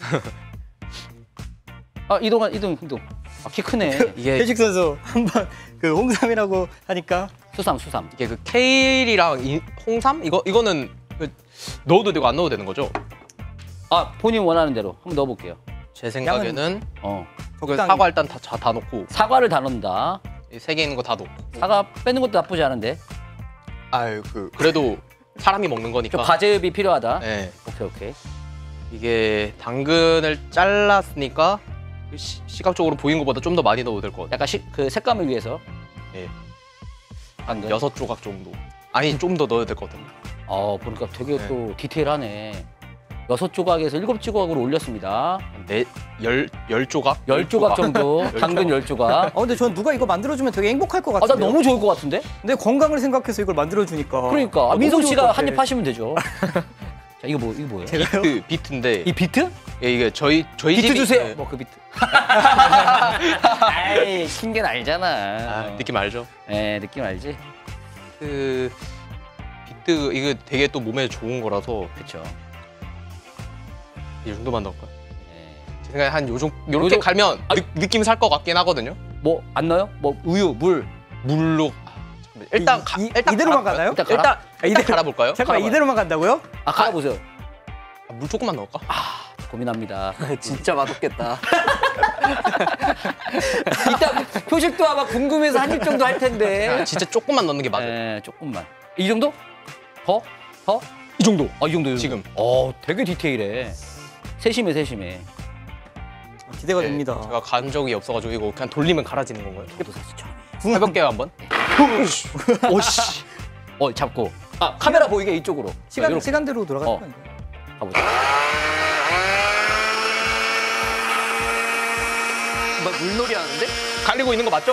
아 이동아 이동 이동. 아, 키 크네. 이게 표식 선수 한번 그 홍삼이라고 하니까 수삼 수삼. 이게 그 케일이랑 이- 홍삼 이거 이거는 그 넣어도 되고 안 넣어도 되는 거죠? 아 본인 원하는 대로 한번 넣어볼게요. 제 생각에는 어 그 적당히. 사과 일단 다 다 넣고 사과를 다 넣는다. 세 개 있는 거 다 넣고. 사과 빼는 것도 나쁘지 않은데. 아유 그 그래도 사람이 먹는 좀 거니까. 과제비 필요하다. 네. 오케이 오케이. 이게 당근을 잘랐으니까 시, 시각적으로 보이는 것보다 좀 더 많이 넣어도 될 것 같아요. 약간 시, 그 색감을 위해서. 예. 방금. 여섯 조각 정도. 아니 좀 더 넣어야 될 것 같은데. 어 보니까 되게 네. 또 디테일하네. 여섯 조각에서 일곱 조각으로 올렸습니다. 네열열 조각? 열 조각 정도. 열 당근 열 조각. 어 근데 전 누가 이거 만들어주면 되게 행복할 것 아, 같아요. 나 너무 좋을 것 같은데? 근데 건강을 생각해서 이걸 만들어주니까. 그러니까. 아, 너무 민성 좋을 씨가 것 같아. 한 입 하시면 되죠. 자, 이거 뭐, 이거 뭐예요? 제가요? 비트 비트인데 이 비트? 예, 이게 저희 저희 비트 집이 주세요. 예. 뭐 그 비트. 아이, 킹겐 알잖아. 아, 느낌 알죠? 네, 느낌 알지? 그 비트 이거 되게 또 몸에 좋은 거라서 그쵸. 이 정도만 넣을까요? 네. 제 생각에 한 요정 요렇게 요정- 갈면 아. 느, 느낌 살 것 같긴 하거든요. 뭐, 안 넣어요? 뭐, 우유, 물. 물로 아, 잠깐만요. 일단 이- 가, 이- 일단 이대로만 갈아볼까요? 가나요? 일단 갈아. 일단 아, 일단 이대로- 갈아볼까요? 잠깐 갈아봐요. 이대로만 간다고요? 아, 갈아보세요. 아, 물 조금만 넣을까? 고민합니다. 진짜 맛없겠다. 이따 표식도 아마 궁금해서 한 입 정도 할 텐데. 아, 진짜 조금만 넣는 게 맞아요. 네, 조금만. 이 정도? 더? 더? 이 정도. 아, 이 정도, 이 정도. 지금. 어, 되게 디테일해. 세심해, 세심해. 기대가 네, 됩니다. 제가 간 적이 없어가지고 이거 그냥 돌리면 갈아지는 건가요? 저도 사실 처음. 해볼게요 한번. 오씨. 어, 잡고. 아, 카메라 보이게 이쪽으로. 시간 이렇게 시간대로 돌아가는 어. 거 아닌가요? 가보자. 막 물놀이 하는데? 갈리고 있는 거 맞죠?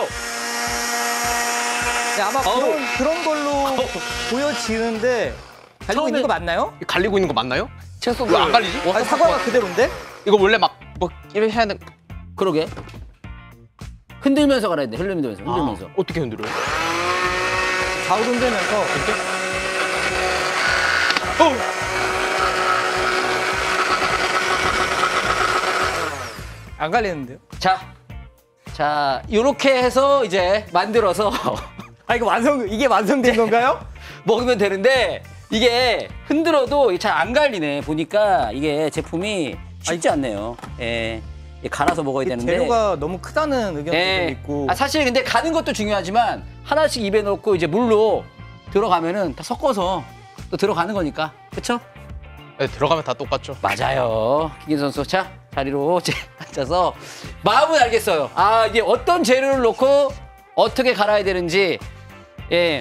네, 아마 어우. 그런 그런 걸로 보여지는데 달리고 처음에- 있는 거 맞나요? 갈리고 있는 거 맞나요? 채소 이거 안 갈리지? 아, 사과가 그대로인데? 이거 원래 막 뭐 이렇게 해야 돼. 그러게. 흔들면서 가야 돼. 흔들면서, 흔들면서. 아, 어떻게 흔들어요? 좌우로 흔들면서 이렇게? 안 갈리는데요? 자, 자, 요렇게 해서 이제 만들어서 아 이거 완성 이게 완성된 건가요? 먹으면 되는데 이게 흔들어도 잘 안 갈리네. 보니까 이게 제품이 쉽지 않네요. 예. 이게 갈아서 먹어야 되는데. 재료가 너무 크다는 의견도 좀 예. 있고. 아, 사실 근데 가는 것도 중요하지만 하나씩 입에 넣고 이제 물로 들어가면은 다 섞어서 또 들어가는 거니까. 그쵸? 네, 들어가면 다 똑같죠. 맞아요. 김긴 선수. 자, 자리로 이제 앉아서 마음은 알겠어요. 아, 이게 어떤 재료를 넣고 어떻게 갈아야 되는지. 예.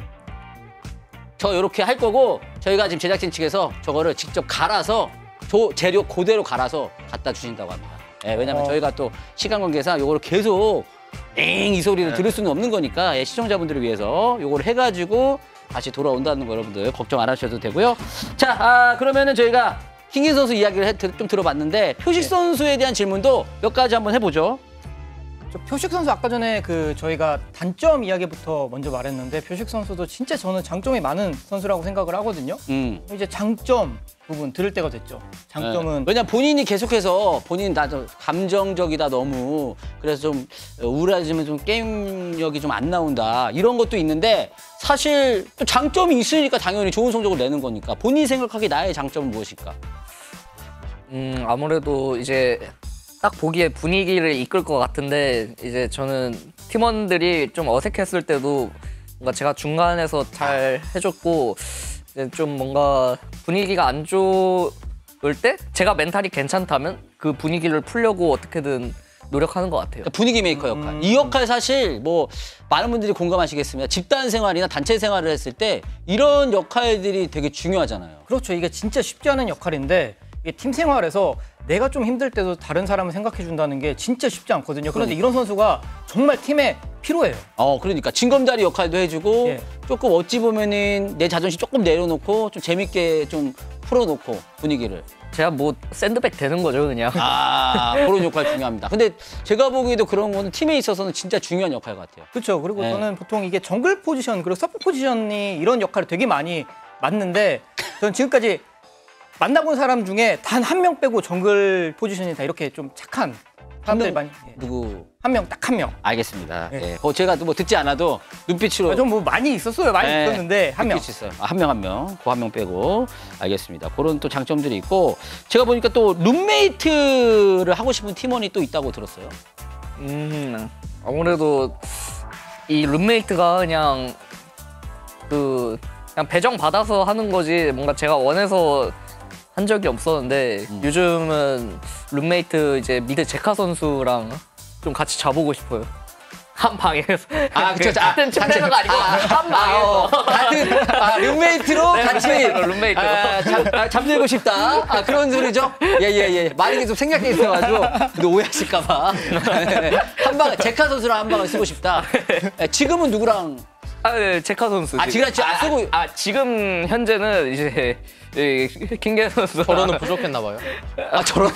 저 이렇게 할 거고 저희가 지금 제작진 측에서 저거를 직접 갈아서 조, 재료 그대로 갈아서 갖다 주신다고 합니다. 예, 왜냐면 어. 저희가 또 시간 관계상 요거를 계속 엥 이 소리를 들을 수는 없는 거니까 예, 시청자분들을 위해서 요거를 해가지고 다시 돌아온다는 거 여러분들 걱정 안 하셔도 되고요. 자, 아, 그러면은 저희가 킹긴 선수 이야기를 해, 좀 들어봤는데 표식 선수에 대한 질문도 몇 가지 한번 해보죠. 저 표식 선수 아까 전에 그 저희가 단점 이야기부터 먼저 말했는데 표식 선수도 진짜 저는 장점이 많은 선수라고 생각을 하거든요. 음. 이제 장점 부분 들을 때가 됐죠. 장점은 네. 왜냐면 본인이 계속해서 본인 나좀 감정적이다 너무 그래서 좀 우울해지면 좀 게임력이 좀 안 나온다 이런 것도 있는데 사실 또 장점이 있으니까 당연히 좋은 성적을 내는 거니까 본인이 생각하기에 나의 장점은 무엇일까? 음 아무래도 이제 딱 보기에 분위기를 이끌 것 같은데 이제 저는 팀원들이 좀 어색했을 때도 뭔가 제가 중간에서 잘 해줬고 이제 좀 뭔가 분위기가 안 좋을 때 제가 멘탈이 괜찮다면 그 분위기를 풀려고 어떻게든 노력하는 것 같아요. 그러니까 분위기 메이커 역할. 이 역할 사실 뭐 많은 분들이 공감하시겠습니다. 집단 생활이나 단체 생활을 했을 때 이런 역할들이 되게 중요하잖아요. 그렇죠. 이게 진짜 쉽지 않은 역할인데 이게 팀 생활에서 내가 좀 힘들 때도 다른 사람을 생각해 준다는 게 진짜 쉽지 않거든요. 그런데 이런 선수가 정말 팀의 필요해요. 어, 그러니까 징검다리 역할도 해주고 예. 조금 어찌 보면은 내 자존심 조금 내려놓고 좀 재밌게 좀 풀어놓고 분위기를. 제가 뭐 샌드백 되는 거죠 그냥. 아, 그런 역할 중요합니다. 근데 제가 보기에도 그런 거는 팀에 있어서는 진짜 중요한 역할 같아요. 그렇죠. 그리고 네. 저는 보통 이게 정글 포지션 그리고 서포 포지션이 이런 역할을 되게 많이 맡는데 저는 지금까지 만나본 사람 중에 단 한 명 빼고 정글 포지션이 다 이렇게 좀 착한 사람들이 많이 예. 누구? 한 명 딱 한 명. 알겠습니다. 예. 예. 어, 제가 뭐 듣지 않아도 눈빛으로. 좀 뭐 많이 있었어요. 많이 네, 있었는데 한 명. 눈빛이 있어요. 아, 한 명 한 명. 그 한 명 빼고. 알겠습니다. 그런 또 장점들이 있고 제가 보니까 또 룸메이트를 하고 싶은 팀원이 또 있다고 들었어요. 음, 아무래도 이 룸메이트가 그냥 그 그냥 배정 받아서 하는 거지 뭔가 제가 원해서 한 적이 없었는데 음. 요즘은 룸메이트 이제 미드 제카 선수랑 좀 같이 자보고 싶어요. 한 방에서. 아, 그쵸. 아, 같은 침대가 아니고 한 방에서. 같은 아, 룸메이트로 네, 같이 룸메이트로, 룸메이트로. 아, 잠, 아, 잠들고 싶다. 아, 그런 소리죠? 예, 예, 예. 많은 게 좀 생략돼 있어가지고 근데 오해하실까봐. 한 방, 제카 선수랑 한 방을 쓰고 싶다. 예, 지금은 누구랑? 아, 네, 제카 선수. 아, 지금 아, 쓰고. 아, 지금 현재는 이제 이 킹게 선수. 서로는 부족했나 봐요. 아, 저런.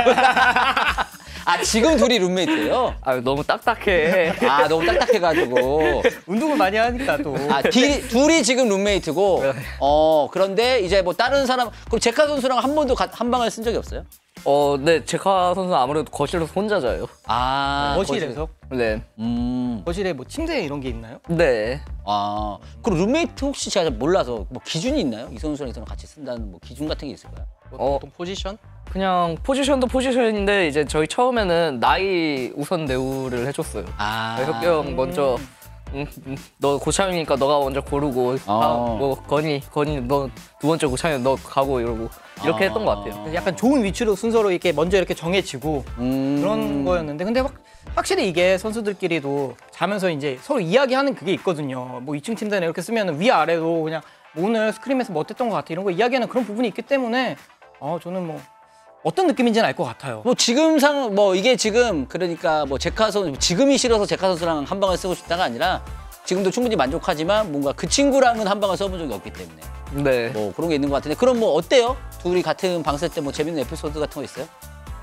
아, 지금 둘이 룸메이트예요? 아, 너무 딱딱해. 아, 너무 딱딱해가지고. 운동을 많이 하니까 또. 아, 둘이, 둘이 지금 룸메이트고. 어, 그런데 이제 뭐 다른 사람, 그럼 제카 선수랑 한 번도 가- 한 방을 쓴 적이 없어요? 어, 네, 제카 선수는 아무래도 거실에서 혼자 자요. 아, 거실에서? 네. 음. 거실에 뭐 침대 이런 게 있나요? 네. 아, 그럼 룸메이트 혹시 제가 잘 몰라서 뭐 기준이 있나요? 이 선수랑 이 선수 같이 쓴다는 뭐 기준 같은 게 있을까요? 뭐 어. 보통 포지션? 그냥 포지션도 포지션인데 이제 저희 처음에는 나이 우선 대우를 해줬어요. 아, 혁규 형 먼저 음, 음, 너 고창이니까 너가 먼저 고르고 어. 다음 뭐 건이 건이 너 두 번째 고창이 너 가고 이러고 이렇게 아. 했던 것 같아요. 그래서 약간 좋은 위치로 순서로 이렇게 먼저 이렇게 정해지고 음. 그런 거였는데 근데 확, 확실히 이게 선수들끼리도 자면서 이제 서로 이야기하는 그게 있거든요. 뭐 이 층 침대는 이렇게 쓰면 위아래로 그냥 뭐 오늘 스크림에서 뭐 어땠던 것 같아 이런 거 이야기하는 그런 부분이 있기 때문에 어, 저는 뭐 어떤 느낌인지는 알 것 같아요. 뭐 지금 상, 뭐 이게 지금 그러니까 뭐 제카 선수, 지금이 싫어서 제카 선수랑 한 방을 쓰고 싶다가 아니라 지금도 충분히 만족하지만 뭔가 그 친구랑은 한 방을 써본 적이 없기 때문에 네. 뭐 그런 게 있는 것 같은데 그럼 뭐 어때요? 둘이 같은 방 쓸 때 뭐 재밌는 에피소드 같은 거 있어요?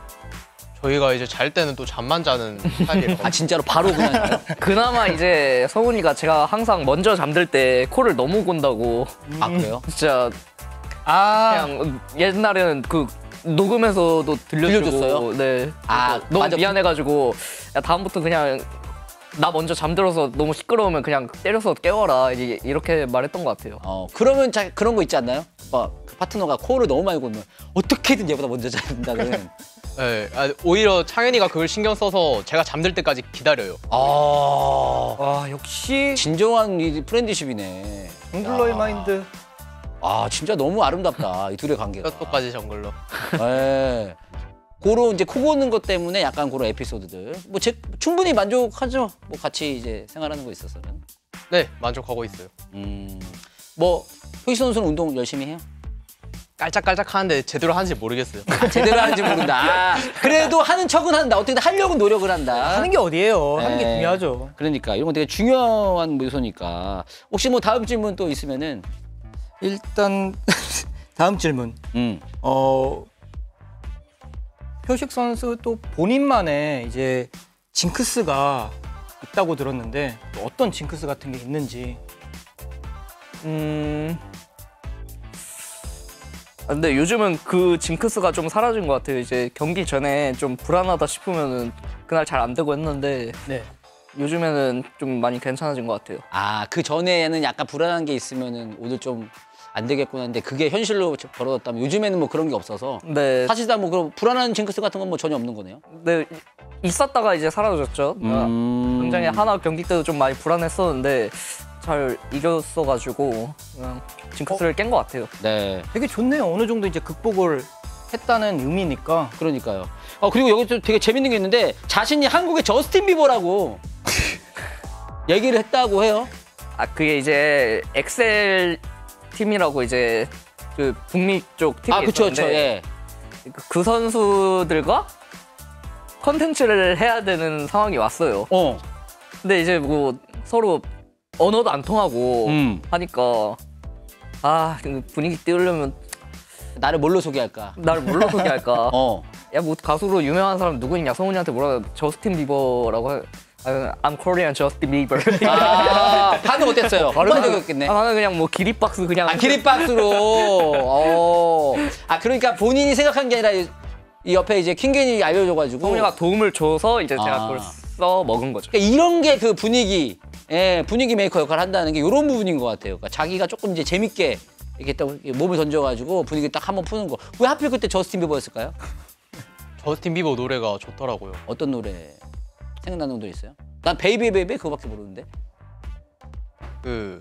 저희가 이제 잘 때는 또 잠만 자는 스타일이에요. 아 진짜로 바로 그냥 자요? 그나마 이제 성훈이가 제가 항상 먼저 잠들 때 코를 너무 곤다고 아 그래요? 진짜 아, 그냥 옛날에는 그 녹음에서도 들려주고 들려줬어요? 네. 아, 너무 맞아. 미안해가지고 야, 다음부터 그냥 나 먼저 잠들어서 너무 시끄러우면 그냥 때려서 깨워라 이- 이렇게 말했던 것 같아요. 어 그러면 자, 그런 거 있지 않나요? 뭐, 그 파트너가 코를 너무 많이 골면 어떻게든 얘보다 먼저 잔다는. 네, 아, 오히려 창현이가 그걸 신경 써서 제가 잠들 때까지 기다려요. 아 와 역시 진정한 이 프렌드십이네. 정글러의 야. 마인드. 아 진짜 너무 아름답다 이 둘의 관계가. 뼈도까지 정글로. 네. 그런 이제 코 고는 것 때문에 약간 그런 에피소드들. 뭐 제, 충분히 만족하죠. 뭐 같이 이제 생활하는 거 있어서는. 네, 만족하고 있어요. 음. 뭐 효시 선수는 운동 열심히 해요? 깔짝깔짝 하는데 제대로 하는지 모르겠어요. 아, 제대로 하는지 모른다. 아, 그래도 하는 척은 한다. 어떻게든 하려고 노력을 한다. 하는 게 어디예요? 하는 게 네. 중요하죠. 그러니까 이런 건 되게 중요한 요소니까. 혹시 뭐 다음 질문 또 있으면은. 일단 다음 질문. 음. 어 표식 선수 또 본인만의 이제 징크스가 있다고 들었는데 또 어떤 징크스 같은 게 있는지. 음. 아, 근데 요즘은 그 징크스가 좀 사라진 것 같아요. 이제 경기 전에 좀 불안하다 싶으면은 그날 잘 안 되고 했는데 네. 요즘에는 좀 많이 괜찮아진 것 같아요. 아, 그 전에는 약간 불안한 게 있으면은 오늘 좀 안 되겠구나. 근데 그게 현실로 벌어졌다면 요즘에는 뭐 그런 게 없어서. 네, 사실상 뭐 그런 불안한 징크스 같은 건 뭐 전혀 없는 거네요. 네 있었다가 이제 사라졌죠. 음. 굉장히 하나 경기 때도 좀 많이 불안했었는데 잘 이겼어가지고 그냥 징크스를 깬 것 같아요. 네. 되게 좋네요. 어느 정도 이제 극복을 했다는 의미니까. 그러니까요. 어, 그리고 여기 또 되게 재밌는 게 있는데 자신이 한국의 저스틴 비버라고 얘기를 했다고 해요. 아 그게 이제 엑셀 팀이라고 이제 그 북미 쪽 팀이 아, 그쵸, 그쵸. 있었는데 예. 그- 그 선수들과 컨텐츠를 해야 되는 상황이 왔어요. 어. 근데 이제 뭐 서로 언어도 안 통하고 음. 하니까 아 분위기 띄우려면 나를 뭘로 소개할까? 나를 뭘로 소개할까? 어. 야 뭐 가수로 유명한 사람 누구 있냐? 성훈이한테 뭐라 저스틴 비버라고 해. 아, I'm Korean Justin Bieber. 아, 반응 어땠어요? 반응이었겠네. 아, 나는 그냥 뭐 기립박스 그냥. 아, 기립박스로. 어. 아, 그러니까 본인이 생각한 게 아니라 이- 이 옆에 이제 킹겐이 알려줘가지고. 성훈이가 도움을 줘서 이제 제가 아. 그걸 써 먹은 거죠. 그러니까 이런 게 그 분위기, 예, 분위기 메이커 역할을 한다는 게 이런 부분인 것 같아요. 그러니까 자기가 조금 이제 재밌게 이렇게 딱 몸을 던져가지고 분위기 딱 한번 푸는 거. 왜 하필 그때 저스틴 비버였을까요? 저스틴 비버 노래가 좋더라고요. 어떤 노래 생각나는 노래 있어요? 난 베이비 베이비 그거밖에 모르는데. 그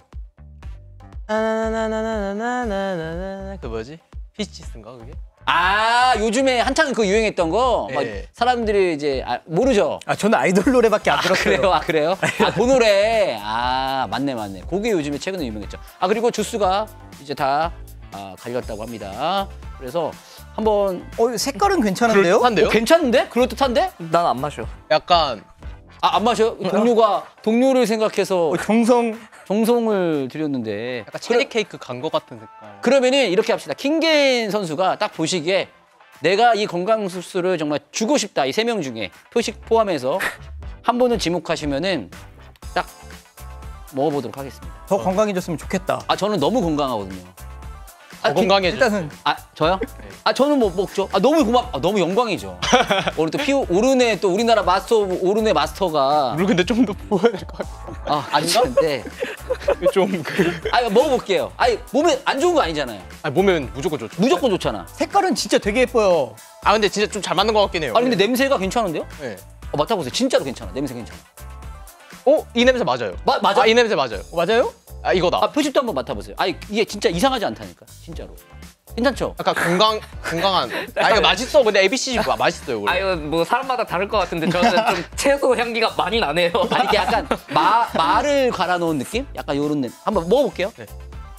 나나나나나나나나나 그 뭐지? 피치스인가 그게? 아, 요즘에 한창 그 유행했던 거. 막 예. 사람들이 이제 아, 모르죠. 아 저는 아이돌 노래밖에 안 아, 들었어요. 그래요? 아, 그래요? 아, 그 노래. 아, 맞네, 맞네. 그게 요즘에 최근에 유명했죠. 아, 그리고 주스가 이제 다 아, 갈렸다고 합니다. 그래서 한번 어 색깔은 괜찮은데요? 그럴듯한데요? 어, 괜찮은데? 그럴듯한데? 난 안 마셔. 약간 아, 안 마셔요? 동료가 동료를 생각해서 어, 정성. 정성을 드렸는데. 약간 체리 케이크 간 거 같은 색깔. 그러면은 이렇게 합시다. 킹겐 선수가 딱 보시기에 내가 이 건강수술을 정말 주고 싶다. 이 세 명 중에 표식 포함해서 한 분을 지목하시면은 딱 먹어보도록 하겠습니다. 더 건강해졌으면 좋겠다. 아, 저는 너무 건강하거든요. 더 아, 건강해져. 일단은 아, 저요? 아, 저는 뭐 먹죠. 아, 너무 고맙, 아, 너무 영광이죠. 오늘 또 피우, 오른의 또 우리나라 마스터, 오른의 마스터가. 물 근데 좀 더 부어야 될 것 같아. 아, 아닌가? 근데. 좀 그. 아, 먹어볼게요. 아니, 몸에 안 좋은 거 아니잖아요. 아 몸에는 무조건 좋죠. 무조건 좋잖아. 색깔은 진짜 되게 예뻐요. 아 근데 진짜 좀 잘 맞는 것 같긴 해요. 아니, 근데 냄새가 괜찮은데요? 네. 어, 맡아보세요. 진짜로 괜찮아. 냄새 괜찮아. 어? 이 냄새 맞아요. 마, 맞아? 아, 이 냄새 맞아요. 어, 맞아요? 아 이거다. 아, 표식도 한번 맡아보세요. 아니, 이게 진짜 이상하지 않다니까. 진짜로. 괜찮죠? 약간 건강 건강한. 아 이거 맛있어. 근데 에이비씨 집 맛있어요 원래. 아 이거 뭐 사람마다 다를 것 같은데 저는 좀 채소 향기가 많이 나네요. 아니, 이게 약간 마, 마를 갈아놓은 느낌? 약간 요런 냄새. 한번 먹어볼게요. 네.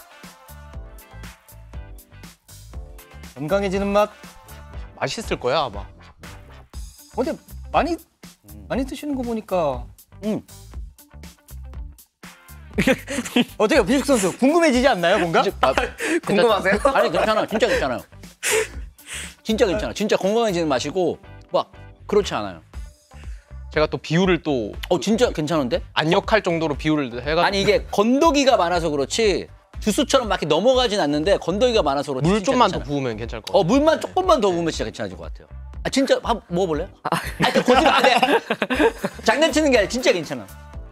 건강해지는 맛. 맛있을 거야 아마. 어, 근데 많이 많이 드시는 거 보니까 음. 어때요, 비식 선수? 궁금해지지 않나요, 뭔가? 아, 궁금하세요? 아니, 괜찮아. 진짜 괜찮아요. 진짜 괜찮아. 진짜 건강해지는 맛이고 막 그렇지 않아요. 제가 또 비율을 또 어, 진짜 괜찮은데? 안 역할 정도로 비율을 해가지고. 아니, 이게 건더기가 많아서 그렇지 주스처럼 막 이렇게 넘어가진 않는데 건더기가 많아서 그렇지 물 진짜 좀만 더 괜찮아. 부으면 괜찮을 것 같아요. 어, 물만 조금만 더 부으면 진짜 괜찮아질 것 같아요. 아, 진짜 한번 먹어볼래요? 아, 그 거짓말 안 해. 장난치는 게 아니라 진짜 괜찮아.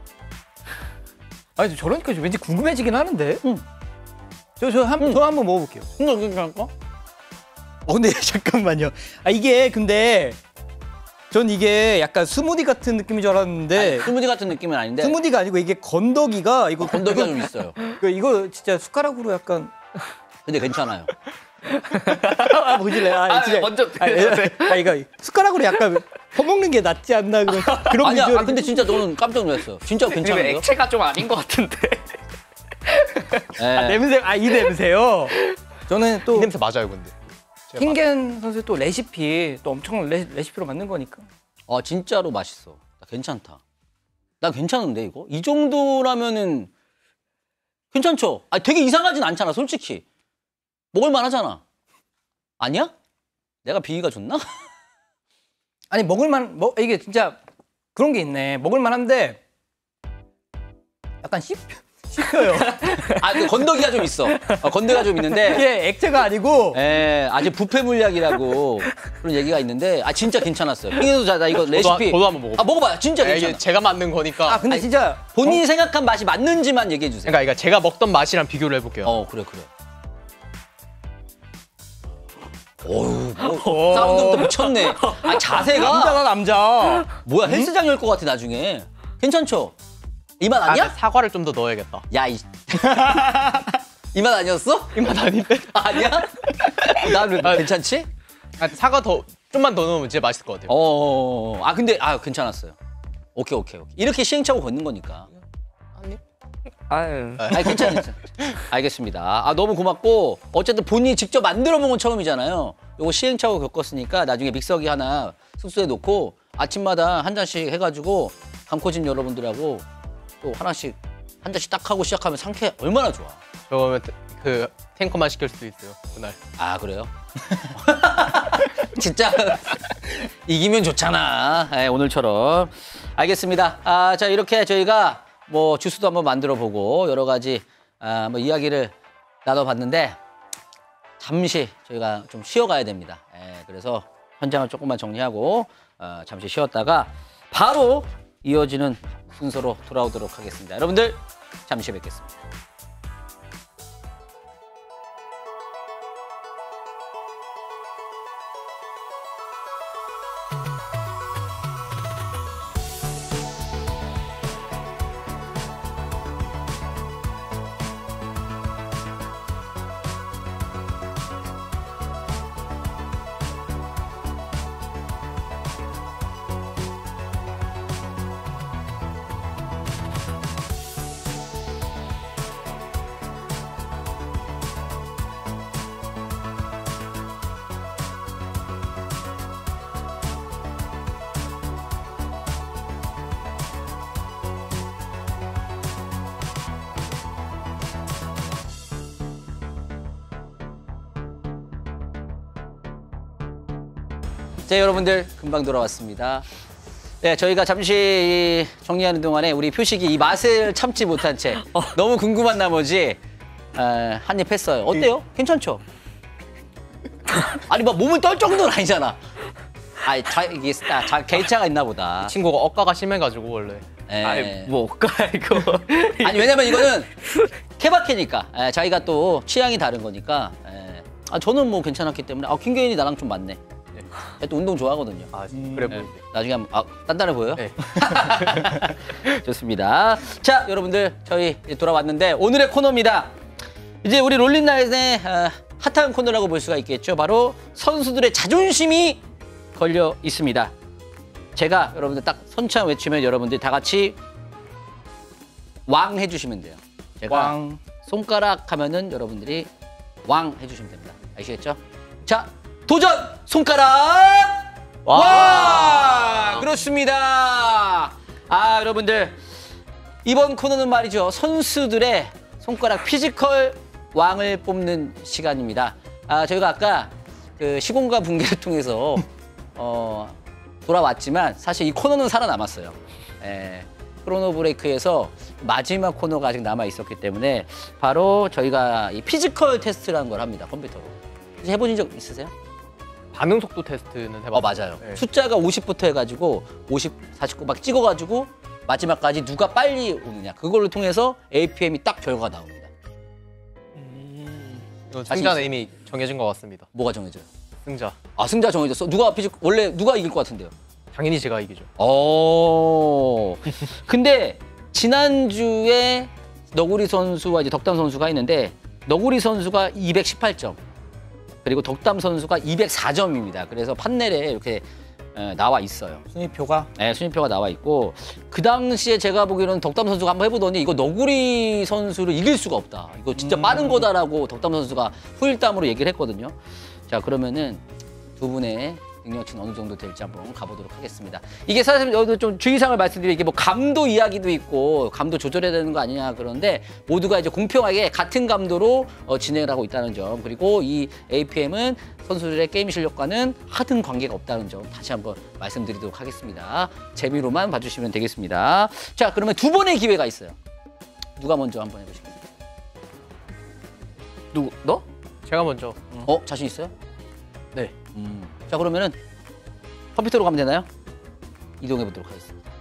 아니 저러니까 좀 왠지 궁금해지긴 하는데. 응. 저 저 한 응. 저 한번 먹어볼게요. 이거 괜찮을까? 어 근데 잠깐만요. 아 이게 근데 전 이게 약간 스무디 같은 느낌인 줄 알았는데 스무디 같은 느낌은 아닌데 스무디가 아니고 이게 건더기가 이거 건더기가 좀 있어요. 이거, 이거 진짜 숟가락으로 약간 근데 괜찮아요. 아 보실래요? 아, 아, 진짜 먼저 아, 예. 아 이거 숟가락으로 약간 퍼먹는 게 낫지 않나 그런 그런 아니야, 비주얼이 아, 근데 진짜 저는 깜짝 놀랐어요. 진짜 이거 괜찮아요. 액체가 좀 아닌 것 같은데. 예. 아, 냄새 아 이 냄새요. 저는 또 이 냄새 맞아요 근데. 제가 킹겐 선수 또 레시피 또 엄청 레, 레시피로 만든 거니까. 아, 진짜로 맛있어. 나 괜찮다. 나 괜찮은데 이거? 이 정도라면은 괜찮죠? 아, 되게 이상하진 않잖아, 솔직히. 먹을만 하잖아. 아니야? 내가 비위가 좋나? 아니 먹을만 뭐 이게 진짜 그런 게 있네. 먹을만한데 약간 씹 씹혀요. 아, 그 건더기가 좀 있어. 어, 건더기가 좀 있는데. 이게 액체가 아니고 예, 아직 부패 물약이라고 그런 얘기가 있는데, 아, 진짜 괜찮았어요. 핑계도 자, 나 이거 레시피. 저도 한번 먹어볼게요. 아, 먹어봐요. 진짜 아, 괜찮아. 이게 제가 만든 거니까. 아 근데 아니, 진짜 본인이 생각한 맛이 맞는지만 얘기해 주세요. 그러니까 이거 제가 먹던 맛이랑 비교를 해볼게요. 어, 그래, 그래. 어휴, 뭐, 사운드부터 미쳤네. 아, 자세가. 남자가 남자. 뭐야, 헬스장 열 것 같아, 나중에. 괜찮죠? 이 맛 아, 아니야? 나 사과를 좀 더 넣어야겠다. 야, 이. 이 맛 아니었어? 이 맛 아닌데? 아니야? 나는 아, 괜찮지? 아, 사과 더 좀만 더 넣으면 진짜 맛있을 것 같아요. 어, 아, 근데, 아, 괜찮았어요. 오케이, 오케이, 오케이. 이렇게 시행착오 걷는 거니까. 아니? 아유. 아니, 괜찮아, 괜찮아. 알겠습니다. 아, 너무 고맙고, 어쨌든 본인이 직접 만들어 먹은 건 처음이잖아요. 요거 시행착오 겪었으니까 나중에 믹서기 하나 숙소에 놓고 아침마다 한 잔씩 해가지고 강코진 여러분들하고 또 하나씩 한 잔씩 딱 하고 시작하면 상쾌 얼마나 좋아. 그러면 그 탱커만 시킬 수도 있어요 그날. 아 그래요? 진짜 이기면 좋잖아. 예, 오늘처럼. 알겠습니다. 아, 자 이렇게 저희가 뭐 주스도 한번 만들어 보고 여러 가지 아, 뭐 이야기를 나눠봤는데 잠시 저희가 좀 쉬어가야 됩니다. 예, 그래서 현장을 조금만 정리하고 어, 잠시 쉬었다가 바로 이어지는 순서로 돌아오도록 하겠습니다. 여러분들 잠시 뵙겠습니다. 네, 여러분들 금방 돌아왔습니다. 네, 저희가 잠시 정리하는 동안에 우리 표식이 이 맛을 참지 못한 채 너무 궁금한 나머지 어, 한입 했어요. 어때요? 괜찮죠? 아니 막 몸을 떨 정도는 아니잖아. 아, 자, 이게 아, 자, 개인차가 있나 보다. 친구가 억가가 심해가지고 원래. 예. 아니 뭐 올까 이거. 아니 왜냐면 이거는 케바케니까 예, 자기가 또 취향이 다른 거니까. 예. 아 저는 뭐 괜찮았기 때문에 아 김계인이 나랑 좀 맞네. 예. 또 운동 좋아하거든요. 아 그래 예. 보이세요. 나중에 한번 아 단단해 보여요? 네. 좋습니다. 자 여러분들 저희 이제 돌아왔는데 오늘의 코너입니다. 이제 우리 롤린나잇의 어, 핫한 코너라고 볼 수가 있겠죠. 바로 선수들의 자존심이 걸려 있습니다. 제가 여러분들 딱 선창 외치면 여러분들이 다 같이 왕 해주시면 돼요. 제가 왕. 손가락 하면은 여러분들이 왕 해주시면 됩니다. 아시겠죠? 자 도전 손가락 왕! 왕! 그렇습니다. 아 여러분들 이번 코너는 말이죠. 선수들의 손가락 피지컬 왕을 뽑는 시간입니다. 아 저희가 아까 그 시공과 붕괴를 통해서 어, 돌아왔지만 사실 이 코너는 살아남았어요. 예, 크로노 브레이크에서 마지막 코너가 아직 남아 있었기 때문에 바로 저희가 이 피지컬 테스트라는 걸 합니다. 컴퓨터로. 혹시 해보신 적 있으세요? 반응 속도 테스트는 해봤어요. 어 맞아요. 네. 숫자가 오십부터 해가지고 오십, 사십구 막 찍어가지고 마지막까지 누가 빨리 오느냐 그걸로 통해서 에이피엠이 딱 결과가 나옵니다. 이거 자신 승자는 있어요? 이미 정해진 것 같습니다. 뭐가 정해져요? 승자. 아 승자 정해졌어? 누가 피지 원래 누가 이길 것 같은데요? 당연히 제가 이기죠. 어. 근데 지난주에 너구리 선수와 이제 덕담 선수가 있는데 너구리 선수가 이백십팔 점 그리고 덕담 선수가 이백사 점입니다. 그래서 판넬에 이렇게 에, 나와 있어요. 순위표가 네, 순위표가 나와 있고 그 당시에 제가 보기로는 덕담 선수가 한번 해보더니 이거 너구리 선수를 이길 수가 없다. 이거 진짜 음. 빠른 거다라고 덕담 선수가 후일담으로 얘기를 했거든요. 자 그러면은 두 분의 능력치는 어느 정도 될지 한번 가보도록 하겠습니다. 이게 사실 여기도 좀 주의사항을 말씀드리면 이게 뭐 감도 이야기도 있고 감도 조절해야 되는 거 아니냐 그러는데 모두가 이제 공평하게 같은 감도로 어, 진행을 하고 있다는 점 그리고 이 에이피엠은 선수들의 게임 실력과는 하등 관계가 없다는 점 다시 한번 말씀드리도록 하겠습니다. 재미로만 봐주시면 되겠습니다. 자 그러면 두 번의 기회가 있어요. 누가 먼저 한번 해보시겠어요? 누구 너? 제가 먼저. 어 자신 있어요? 네. 음. 자 그러면은 컴퓨터로 가면 되나요? 이동해 보도록 하겠습니다.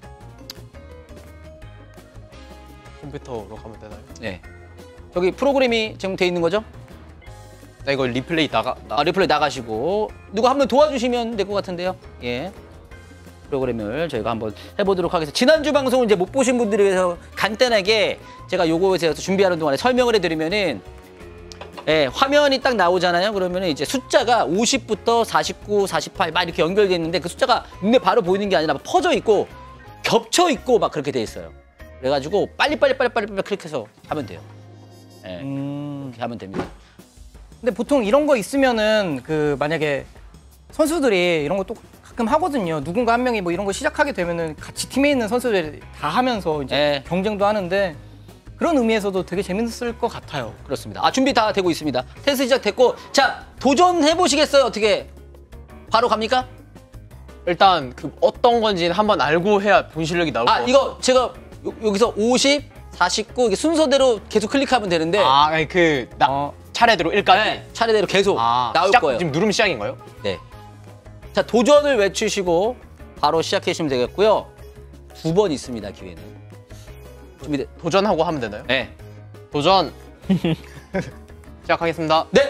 컴퓨터로 가면 되나요? 네. 여기 프로그램이 지금 돼 있는 거죠? 나 이거 리플레이 나가. 나... 아, 리플레이 나가시고 누가 한번 도와주시면 될 것 같은데요. 예. 프로그램을 저희가 한번 해보도록 하겠습니다. 지난주 방송을 이제 못 보신 분들을 위해서 간단하게 제가 요거에 대해서 준비하는 동안에 설명을 해드리면은 예, 화면이 딱 나오잖아요. 그러면은 이제 숫자가 오십부터 사십구, 사십팔 막 이렇게 연결돼 있는데 그 숫자가 눈에 바로 보이는 게 아니라 퍼져 있고 겹쳐 있고 막 그렇게 돼 있어요. 그래가지고 빨리 빨리 빨리 빨리 빨리 클릭해서 하면 돼요. 예, 음. 이렇게 하면 됩니다. 근데 보통 이런 거 있으면은 그 만약에 선수들이 이런 거 또 가끔 하거든요. 누군가 한 명이 뭐 이런 거 시작하게 되면은 같이 팀에 있는 선수들이 다 하면서 이제 네. 경쟁도 하는데 그런 의미에서도 되게 재밌을 것 같아요. 그렇습니다. 아, 준비 다 되고 있습니다. 테스트 시작됐고, 자, 도전해 보시겠어요? 어떻게? 바로 갑니까? 일단 그 어떤 건지는 한번 알고 해야 본 실력이 나올 것 아, 같아요. 이거 제가 요- 여기서 오십, 사십구 이게 순서대로 계속 클릭하면 되는데 아, 아니 그 나, 어. 차례대로 일까지. 네, 차례대로 계속 아, 나올 시작, 거예요. 지금 누르면 시작인가요? 네. 자, 도전을 외치시고 바로 시작해 주시면 되겠고요. 두 번 있습니다, 기회는. 준비돼. 도전하고 하면 되나요? 네. 도전. 시작하겠습니다. 네.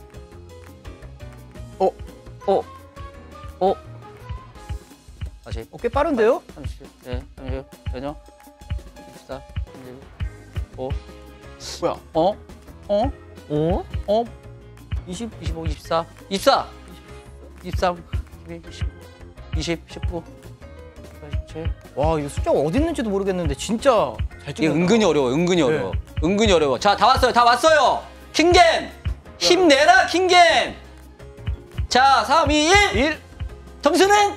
어, 어, 다시. 어, 꽤 빠른데요? 삼십, 네, 삼십, 전혀. 이십사, 삼십오. 뭐야? 어? 어? 어? 어? 이십, 이십오, 이십사, 이십사, 이십삼, 이십이, 이십, 십구, 이십칠. 와, 이 숫자가 어디 있는지도 모르겠는데 진짜 잘 이게 찍는다. 은근히 어려워, 은근히 어려워. 은근히 어려워. 자, 다 왔어요, 다 왔어요. 킹겐! 힘내라, 킹겐! 자, 삼, 이, 일. 일. 점수는?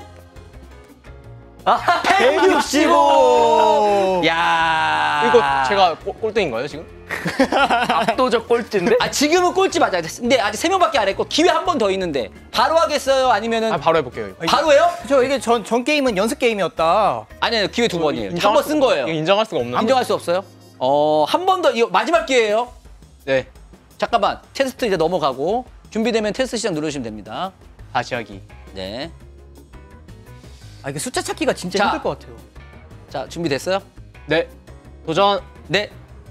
아, 백육십오! 야 이거 제가 꼴- 꼴등인가요 지금? 압도적 꼴찌인데? 아, 지금은 꼴찌 맞아요. 근데 아직 세 명밖에 안 했고, 기회 한 번 더 있는데. 바로 하겠어요? 아니면은. 아, 바로 해볼게요. 이거. 바로 해요? 저 이게 전, 전 게임은 연습 게임이었다. 아니요, 기회 두 번이에요. 한 인정할 번 수- 쓴 거예요. 이거 인정할 수가 없는. 인정할 수 없어요? 어, 한 번 더, 이거 마지막 기회예요. 네. 잠깐만, 테스트 이제 넘어가고, 준비되면 테스트 시작 누르시면 됩니다. 다시 하기. 네. 아, 이게 숫자 찾기가 진짜 자. 힘들 것 같아요. 자, 준비됐어요? 네. 도전. 네.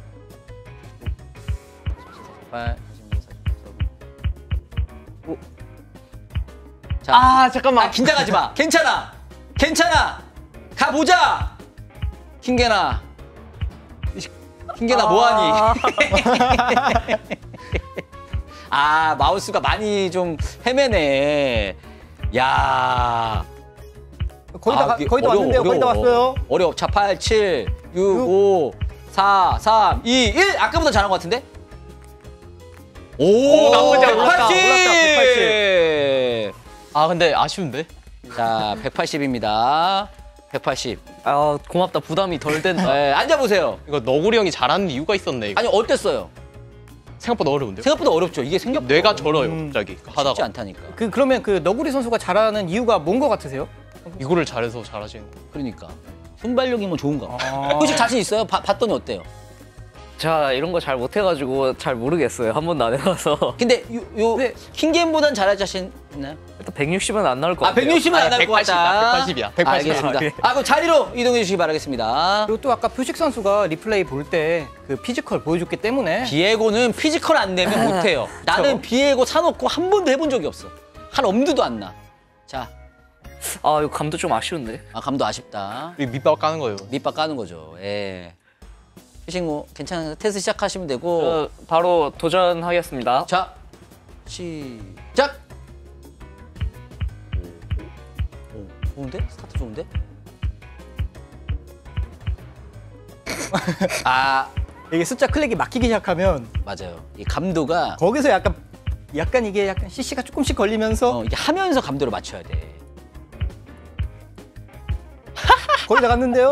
사십팔, 사십육, 사십칠. 자, 아, 잠깐만. 아, 긴장하지 마. 괜찮아. 괜찮아. 가보자. 킹게나. 킹게나 뭐하니? 아, 마우스가 많이 좀 헤매네. 야. 거의 다, 아, 가- 이게 거의 다 어려워, 왔는데요. 거의 다 어려워. 왔어요. 어려워. 자, 팔, 칠, 육, 오, 사, 삼, 이, 일. 아까보다 잘한 것 같은데? 오, 나쁘지 않아. 올랐다, 백팔십. 올랐다, 백팔십. 아, 근데 아쉬운데. 자, 백팔십입니다. 백팔십. 아, 고맙다. 부담이 덜 된다. 네, 앉아보세요. 이거 너구리 형이 잘하는 이유가 있었네. 이거. 아니, 어땠어요? 생각보다 어려운데요? 생각보다 어렵죠. 이게 생각보다 뇌가 절어요, 음. 갑자기. 쉽지 하다가. 않다니까. 그 그러면 그 너구리 선수가 잘하는 이유가 뭔 것 같으세요? 이거를 잘해서 잘하시는 거. 그러니까. 순발력이 뭐 좋은가? 아. 혹시 자신 있어요? 봐- 봤더니 어때요? 자, 이런 거 잘 못해가지고 잘 모르겠어요. 한 번도 안 해봐서. 근데 요, 요 네. 킹게임보단 잘할 자신 있나요? 일단 백육십은 안 나올 것 아, 같아요. 백육십은 안 아니, 나올 것 같다. 백팔십이야, 백팔십이야. 알겠습니다. 아, 예. 아, 그럼 자리로 이동해 주시기 바라겠습니다. 그리고 또 아까 표식 선수가 리플레이 볼 때 그 피지컬 보여줬기 때문에 비에고는 피지컬 안 내면 못해요. 나는 비에고 사놓고 한 번도 해본 적이 없어. 한 엄두도 안 나. 자, 아, 이거 감도 좀 아쉬운데. 아, 감도 아쉽다. 이 밑밥 까는 거예요. 밑밥 까는 거죠. 예. 피식 뭐 괜찮아요. 테스트 시작하시면 되고. 어, 바로 도전하겠습니다. 자, 시작. 오, 오, 좋은데? 스타트 좋은데? 아, 이게 숫자 클릭이 막히기 시작하면 맞아요. 이 감도가 거기서 약간 약간 이게 약간 씨씨가 조금씩 걸리면서 어, 이게 하면서 감도를 맞춰야 돼. 거의 다 갔는데요.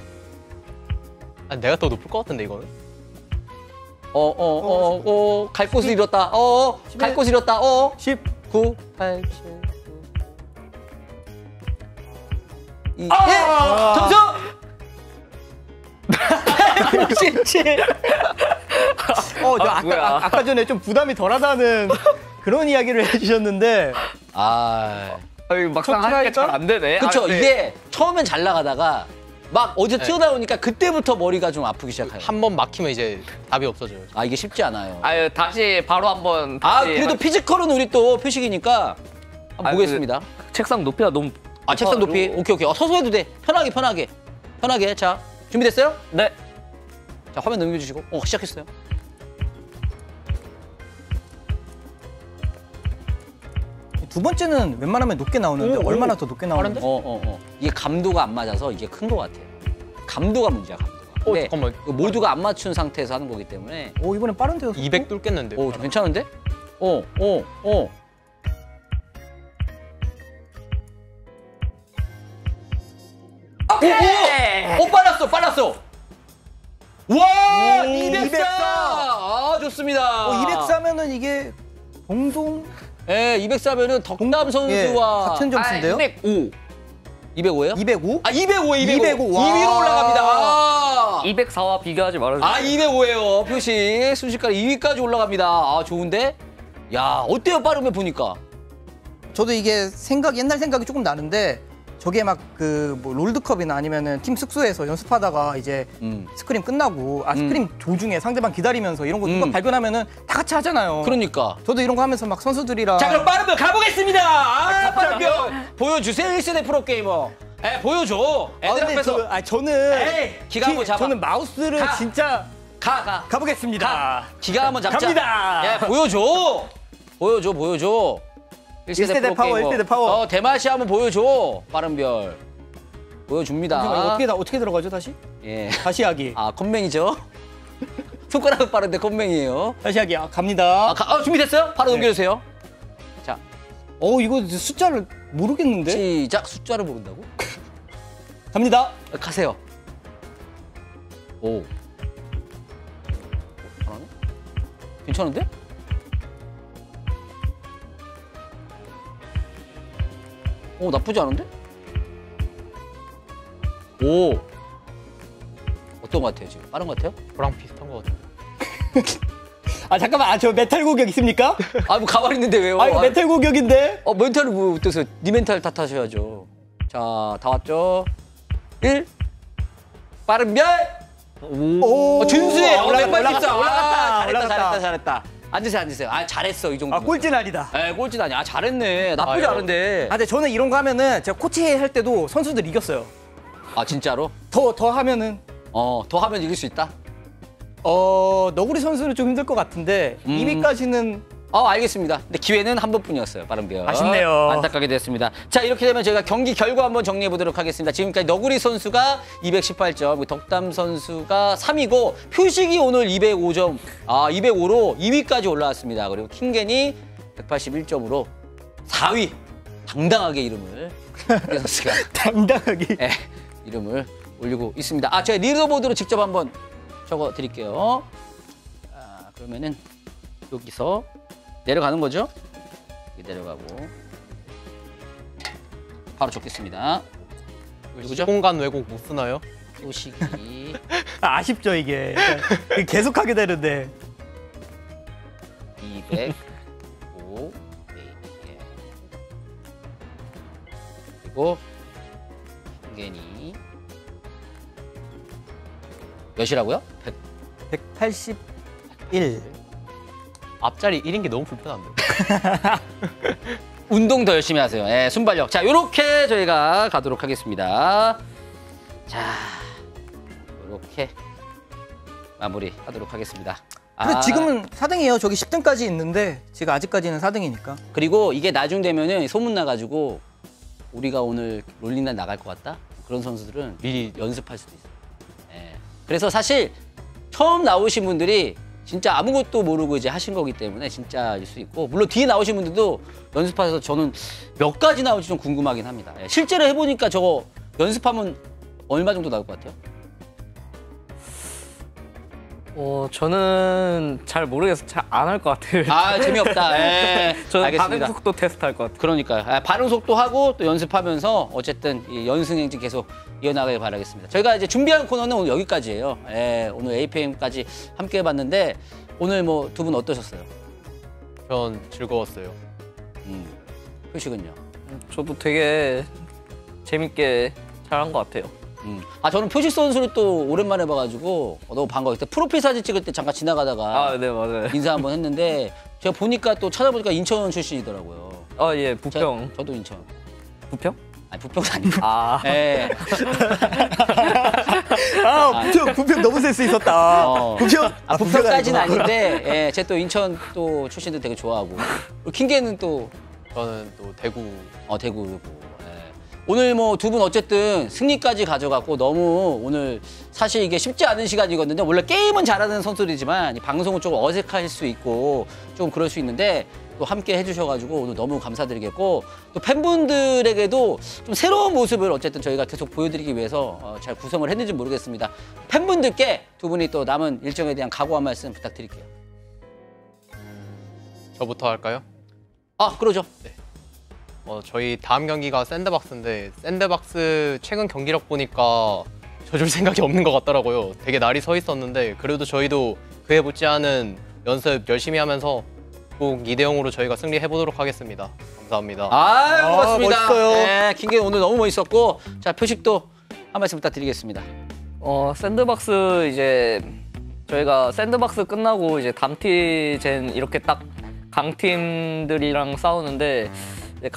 아, 내가 더 높을 것 같은데 이거는. 어, 어, 어, 어, 갈 곳을 잃었다. 어, 어, 갈 곳을 잃었다. 어, 십. 구, 팔, 칠, 구, 이, 일. 아! 점수! 백육십칠. 어, 저 아, 아, 뭐야. 까 아까 전에 좀 부담이 덜하다는 그런 이야기를 해주셨는데 아, 아, 이거 막상 첫 하니까 잘 트라이가? 안 되네. 그쵸. 아, 근데 이게 처음엔 잘 나가다가 막 어디서 네. 튀어나오니까 그때부터 머리가 좀 아프기 시작해요. 한 번 막히면 이제 답이 없어져요. 아, 이게 쉽지 않아요. 아유, 다시 바로 한번. 아, 다시 그래도 하- 피지컬은 우리 또 표식이니까 한번 아, 보겠습니다. 책상 높이가 너무. 아, 책상 높이. 높아가지고. 오케이, 오케이. 어, 서서 해도 돼. 편하게, 편하게. 편하게. 자, 준비됐어요? 네. 자, 화면 넘겨주시고. 어, 시작했어요. 두 번째는 웬만하면 높게 나오는데 오, 오. 얼마나 더 높게 나오는데? 어, 어, 어. 이게 감도가 안 맞아서 이게 큰 것 같아요. 감도가 문제야, 감도가. 어, 근데 잠깐만. 이거 모두가 안 맞춘 상태에서 하는 거기 때문에. 오, 이번엔 빠른데요. 속도? 이백 뚫겠는데. 오, 좀 괜찮은데? 어, 어, 어. 오케이! 오, 빨랐어, 빨랐어. 와, 오, 이백사. 이백사. 아, 좋습니다. 어, 이백사면은 이게 동동 예, 이백사면은 덕담 예, 선수와 같은 점수인데요? 아, 이백오. 이백오예요? 이백오? 아, 이백오, 이백오. 이백오, 와. 이 위로 올라갑니다. 아, 이백사와 비교하지 말아주세요. 아 이백오예요. 표시 순식간에 이 위까지 올라갑니다. 아, 좋은데? 야, 어때요? 빠르면 보니까. 저도 이게 생각 옛날 생각이 조금 나는데 저게 막 그 뭐 롤드컵이나 아니면은 팀 숙소에서 연습하다가 이제 음. 스크림 끝나고 아 스크림 도중에 상대방 기다리면서 이런 거 누가 음. 발견하면은 다 같이 하잖아요. 그러니까. 저도 이런 거 하면서 막 선수들이랑 자, 그럼 빠르면 가보겠습니다. 아, 빠르면 보여주세요. 일 세대 프로게이머. 에, 보여줘. 아, 애들 근데 앞에서. 저, 아 저는 에이, 기가 한번 잡아. 저는 마우스를 가. 진짜 가, 가. 가보겠습니다. 가. 기가 한번 잡자. 갑니다. 예, 보여줘. 보여줘, 보여줘. 일 세대, 일 세대 파워, 프로게이머. 일 세대 파워. 어, 대마시 한번 보여줘. 빠른별. 보여줍니다. 잠시만요, 어떻게 다 어떻게 들어가죠 다시? 예. 다시 하기. 아, 컴맹이죠? 손가락은 빠른데 컴맹이에요. 다시 하기. 아, 갑니다. 아, 가, 아, 준비됐어요? 바로 네. 넘겨주세요. 자, 어 이거 숫자를 모르겠는데. 시작. 숫자를 모른다고? 갑니다. 아, 가세요. 오. 어, 잘하네? 괜찮은데? 오, 나쁘지 않은데? 오. 어떤 것 같아요, 지금? 빠른 것 같아요? 저랑 비슷한 것 같아요. 아 잠깐만, 아 저 메탈 고격 있습니까? 아, 뭐 가만히 있는데 왜요? 아 이거 메탈 고격인데. 어, 멘탈을 뭐 어떠세요? 니 멘탈 탓하셔야죠. 자, 다 왔죠? 일. 빠른 별! 오. 어, 준수해! 어, 올라갔다, 올라갔다, 올라갔다! 올라갔다. 잘했다, 잘했다, 잘했다. 앉으세요, 앉으세요. 아, 잘했어, 이 정도. 아 꼴찌는 아니다. 에, 꼴찌는 아니야. 아, 잘했네. 나쁘지 아유. 않은데. 아 근데 저는 이런 거 하면은 제가 코치 할 때도 선수들 이겼어요. 아, 진짜로? 더 더 하면은 어, 더 하면 이길 수 있다? 어 너구리 선수는 좀 힘들 것 같은데 음. 이 위까지는 어, 알겠습니다. 근데 기회는 한 번뿐이었어요, 빠른별. 아쉽네요. 안타깝게 됐습니다. 자, 이렇게 되면 저희가 경기 결과 한번 정리해 보도록 하겠습니다. 지금까지 너구리 선수가 이백십팔 점, 덕담 선수가 삼 위고, 표식이 오늘 이백오 점, 아, 이백오로 이 위까지 올라왔습니다. 그리고 킹겐이 백팔십일 점으로 사 위. 당당하게 이름을, 킹겐 선수가 당당하게. 예, 이름을 올리고 있습니다. 아, 제가 리더보드로 직접 한번 적어 드릴게요. 아, 그러면은 여기서 내려가는 거죠? 여기 내려가고 바로 적겠습니다. 누구죠? 시공간 왜곡 못 쓰나요? 소식이 아, 아쉽죠 이게. 계속 하게 되는데. 이백오 예. 그리고 킹겐이 몇이라고요? 백. 백팔십일. 앞자리 일인 게 너무 불편한데. 운동 더 열심히 하세요. 예, 순발력. 자, 요렇게 저희가 가도록 하겠습니다. 자, 요렇게 마무리 하도록 하겠습니다. 근데 아, 지금은 사 등이에요. 저기 십 등까지 있는데 제가 아직까지는 사 등이니까. 그리고 이게 나중 되면은 소문 나가지고 우리가 오늘 롤링단 나갈 것 같다? 그런 선수들은 미리 연습할 수도 있어요. 예. 그래서 사실 처음 나오신 분들이 진짜 아무것도 모르고 이제 하신 거기 때문에 진짜일 수 있고, 물론 뒤에 나오신 분들도 연습하셔서 저는 몇 가지 나올지 좀 궁금하긴 합니다. 예. 실제로 해보니까 저거 연습하면 얼마 정도 나올 것 같아요? 어, 저는 잘 모르겠어요. 잘 안 할 것 같아요. 아, 재미없다. 예. 저는 알겠습니다. 반응 속도 테스트 할 것 같아요. 그러니까요. 아, 반응 속도 하고 또 연습하면서 어쨌든 이 연승 행진 계속 이어나가길 바라겠습니다. 저희가 이제 준비한 코너는 오늘 여기까지예요. 예, 오늘 에이피엠까지 함께 해봤는데 오늘 뭐 두 분 어떠셨어요? 전 즐거웠어요. 음, 표식은요? 저도 되게 재밌게 잘한 것 같아요. 음. 아, 저는 표식 선수를 또 오랜만에 봐가지고 어, 너무 반가웠어요. 프로필 사진 찍을 때 잠깐 지나가다가 아, 네, 맞아요. 인사 한번 했는데 제가 보니까 또 찾아보니까 인천 출신이더라고요. 아, 예, 부평. 저, 저도 인천. 부평? 아니, 부평은 아니고. 아, 예. 아, 부평, 부평 너무 센스 있었다. 어. 부평? 아, 부평까지는 아닌데, 예, 제 또 인천 또 출신들 되게 좋아하고. 그리고 킹게는 또, 저는 또 대구 어, 대구고. 예. 오늘 뭐 두 분 어쨌든 승리까지 가져갔고, 너무 오늘 사실 이게 쉽지 않은 시간이거든요. 원래 게임은 잘하는 선수들이지만, 이 방송은 조금 어색할 수 있고, 좀 그럴 수 있는데, 또 함께 해주셔가지고 오늘 너무 감사드리겠고 또 팬분들에게도 좀 새로운 모습을 어쨌든 저희가 계속 보여드리기 위해서 어, 잘 구성을 했는지 모르겠습니다. 팬분들께 두 분이 또 남은 일정에 대한 각오 한 말씀 부탁드릴게요. 저부터 할까요? 아, 그러죠. 어, 저희 다음 경기가 샌드박스인데 샌드박스 최근 경기력 보니까 져줄 생각이 없는 것 같더라고요. 되게 날이 서 있었는데 그래도 저희도 그에 못지않은 연습 열심히 하면서 꼭 이 대 영으로 저희가 승리해보도록 하겠습니다. 감사합니다. 아, 고맙습니다. 멋있어요. 네, 킹게 오늘 너무 멋있었고 자, 표식도 한 말씀 부탁드리겠습니다. 어 샌드박스 이제 저희가 샌드박스 끝나고 이제 담티젠 이렇게 딱 강팀들이랑 싸우는데 이제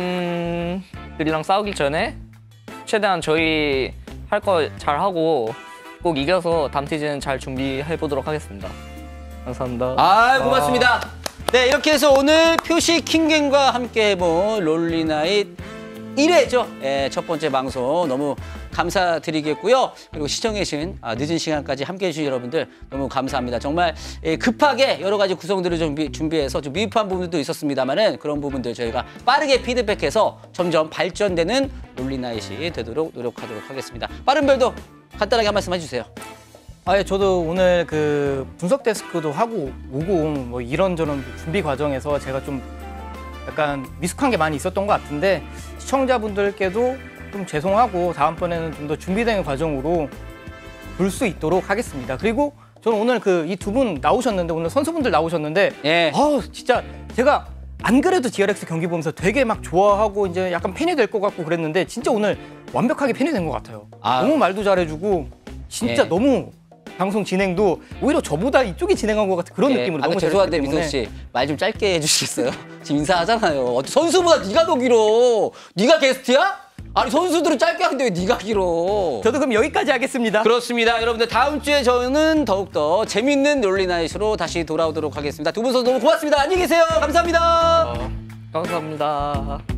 강팀들이랑 싸우기 전에 최대한 저희 할 거 잘 하고 꼭 이겨서 담티젠 잘 준비해 보도록 하겠습니다. 감사합니다. 아, 고맙습니다. 네, 이렇게 해서 오늘 표식 킹갱과 함께 해본 롤리나잇 일 회죠. 예, 첫 번째 방송 너무 감사드리겠고요. 그리고 시청해주신 아, 늦은 시간까지 함께해 주신 여러분들 너무 감사합니다. 정말 예, 급하게 여러 가지 구성들을 준비, 준비해서 좀 미흡한 부분도 있었습니다만은 그런 부분들 저희가 빠르게 피드백해서 점점 발전되는 롤리나잇이 되도록 노력하도록 하겠습니다. 빠른 별도 간단하게 한 말씀 해주세요. 아, 예, 저도 오늘 그 분석 데스크도 하고 오고 뭐 이런저런 준비 과정에서 제가 좀 약간 미숙한 게 많이 있었던 것 같은데 시청자분들께도 좀 죄송하고 다음번에는 좀 더 준비된 과정으로 볼 수 있도록 하겠습니다. 그리고 저는 오늘 그 이 두 분 나오셨는데 오늘 선수분들 나오셨는데 예. 아 진짜 제가 안 그래도 디알엑스 경기 보면서 되게 막 좋아하고 이제 약간 팬이 될 것 같고 그랬는데 진짜 오늘 완벽하게 팬이 된 것 같아요. 아. 너무 말도 잘해주고 진짜 예. 너무 방송 진행도 오히려 저보다 이쪽이 진행한 것 같은 그런 예, 느낌으로 아, 너무 죄송한데 잘했기 민석 때문에 씨 말 좀 짧게 해주시겠어요? 지금 인사하잖아요. 어떻게 선수보다 네가 더 길어? 네가 게스트야? 아니 선수들은 짧게 하는데 왜 네가 길어? 저도 그럼 여기까지 하겠습니다. 그렇습니다. 여러분들 다음 주에 저는 더욱더 재밌는 롤리나잇으로 다시 돌아오도록 하겠습니다. 두 분 선수 너무 고맙습니다. 안녕히 계세요. 감사합니다. 감사합니다.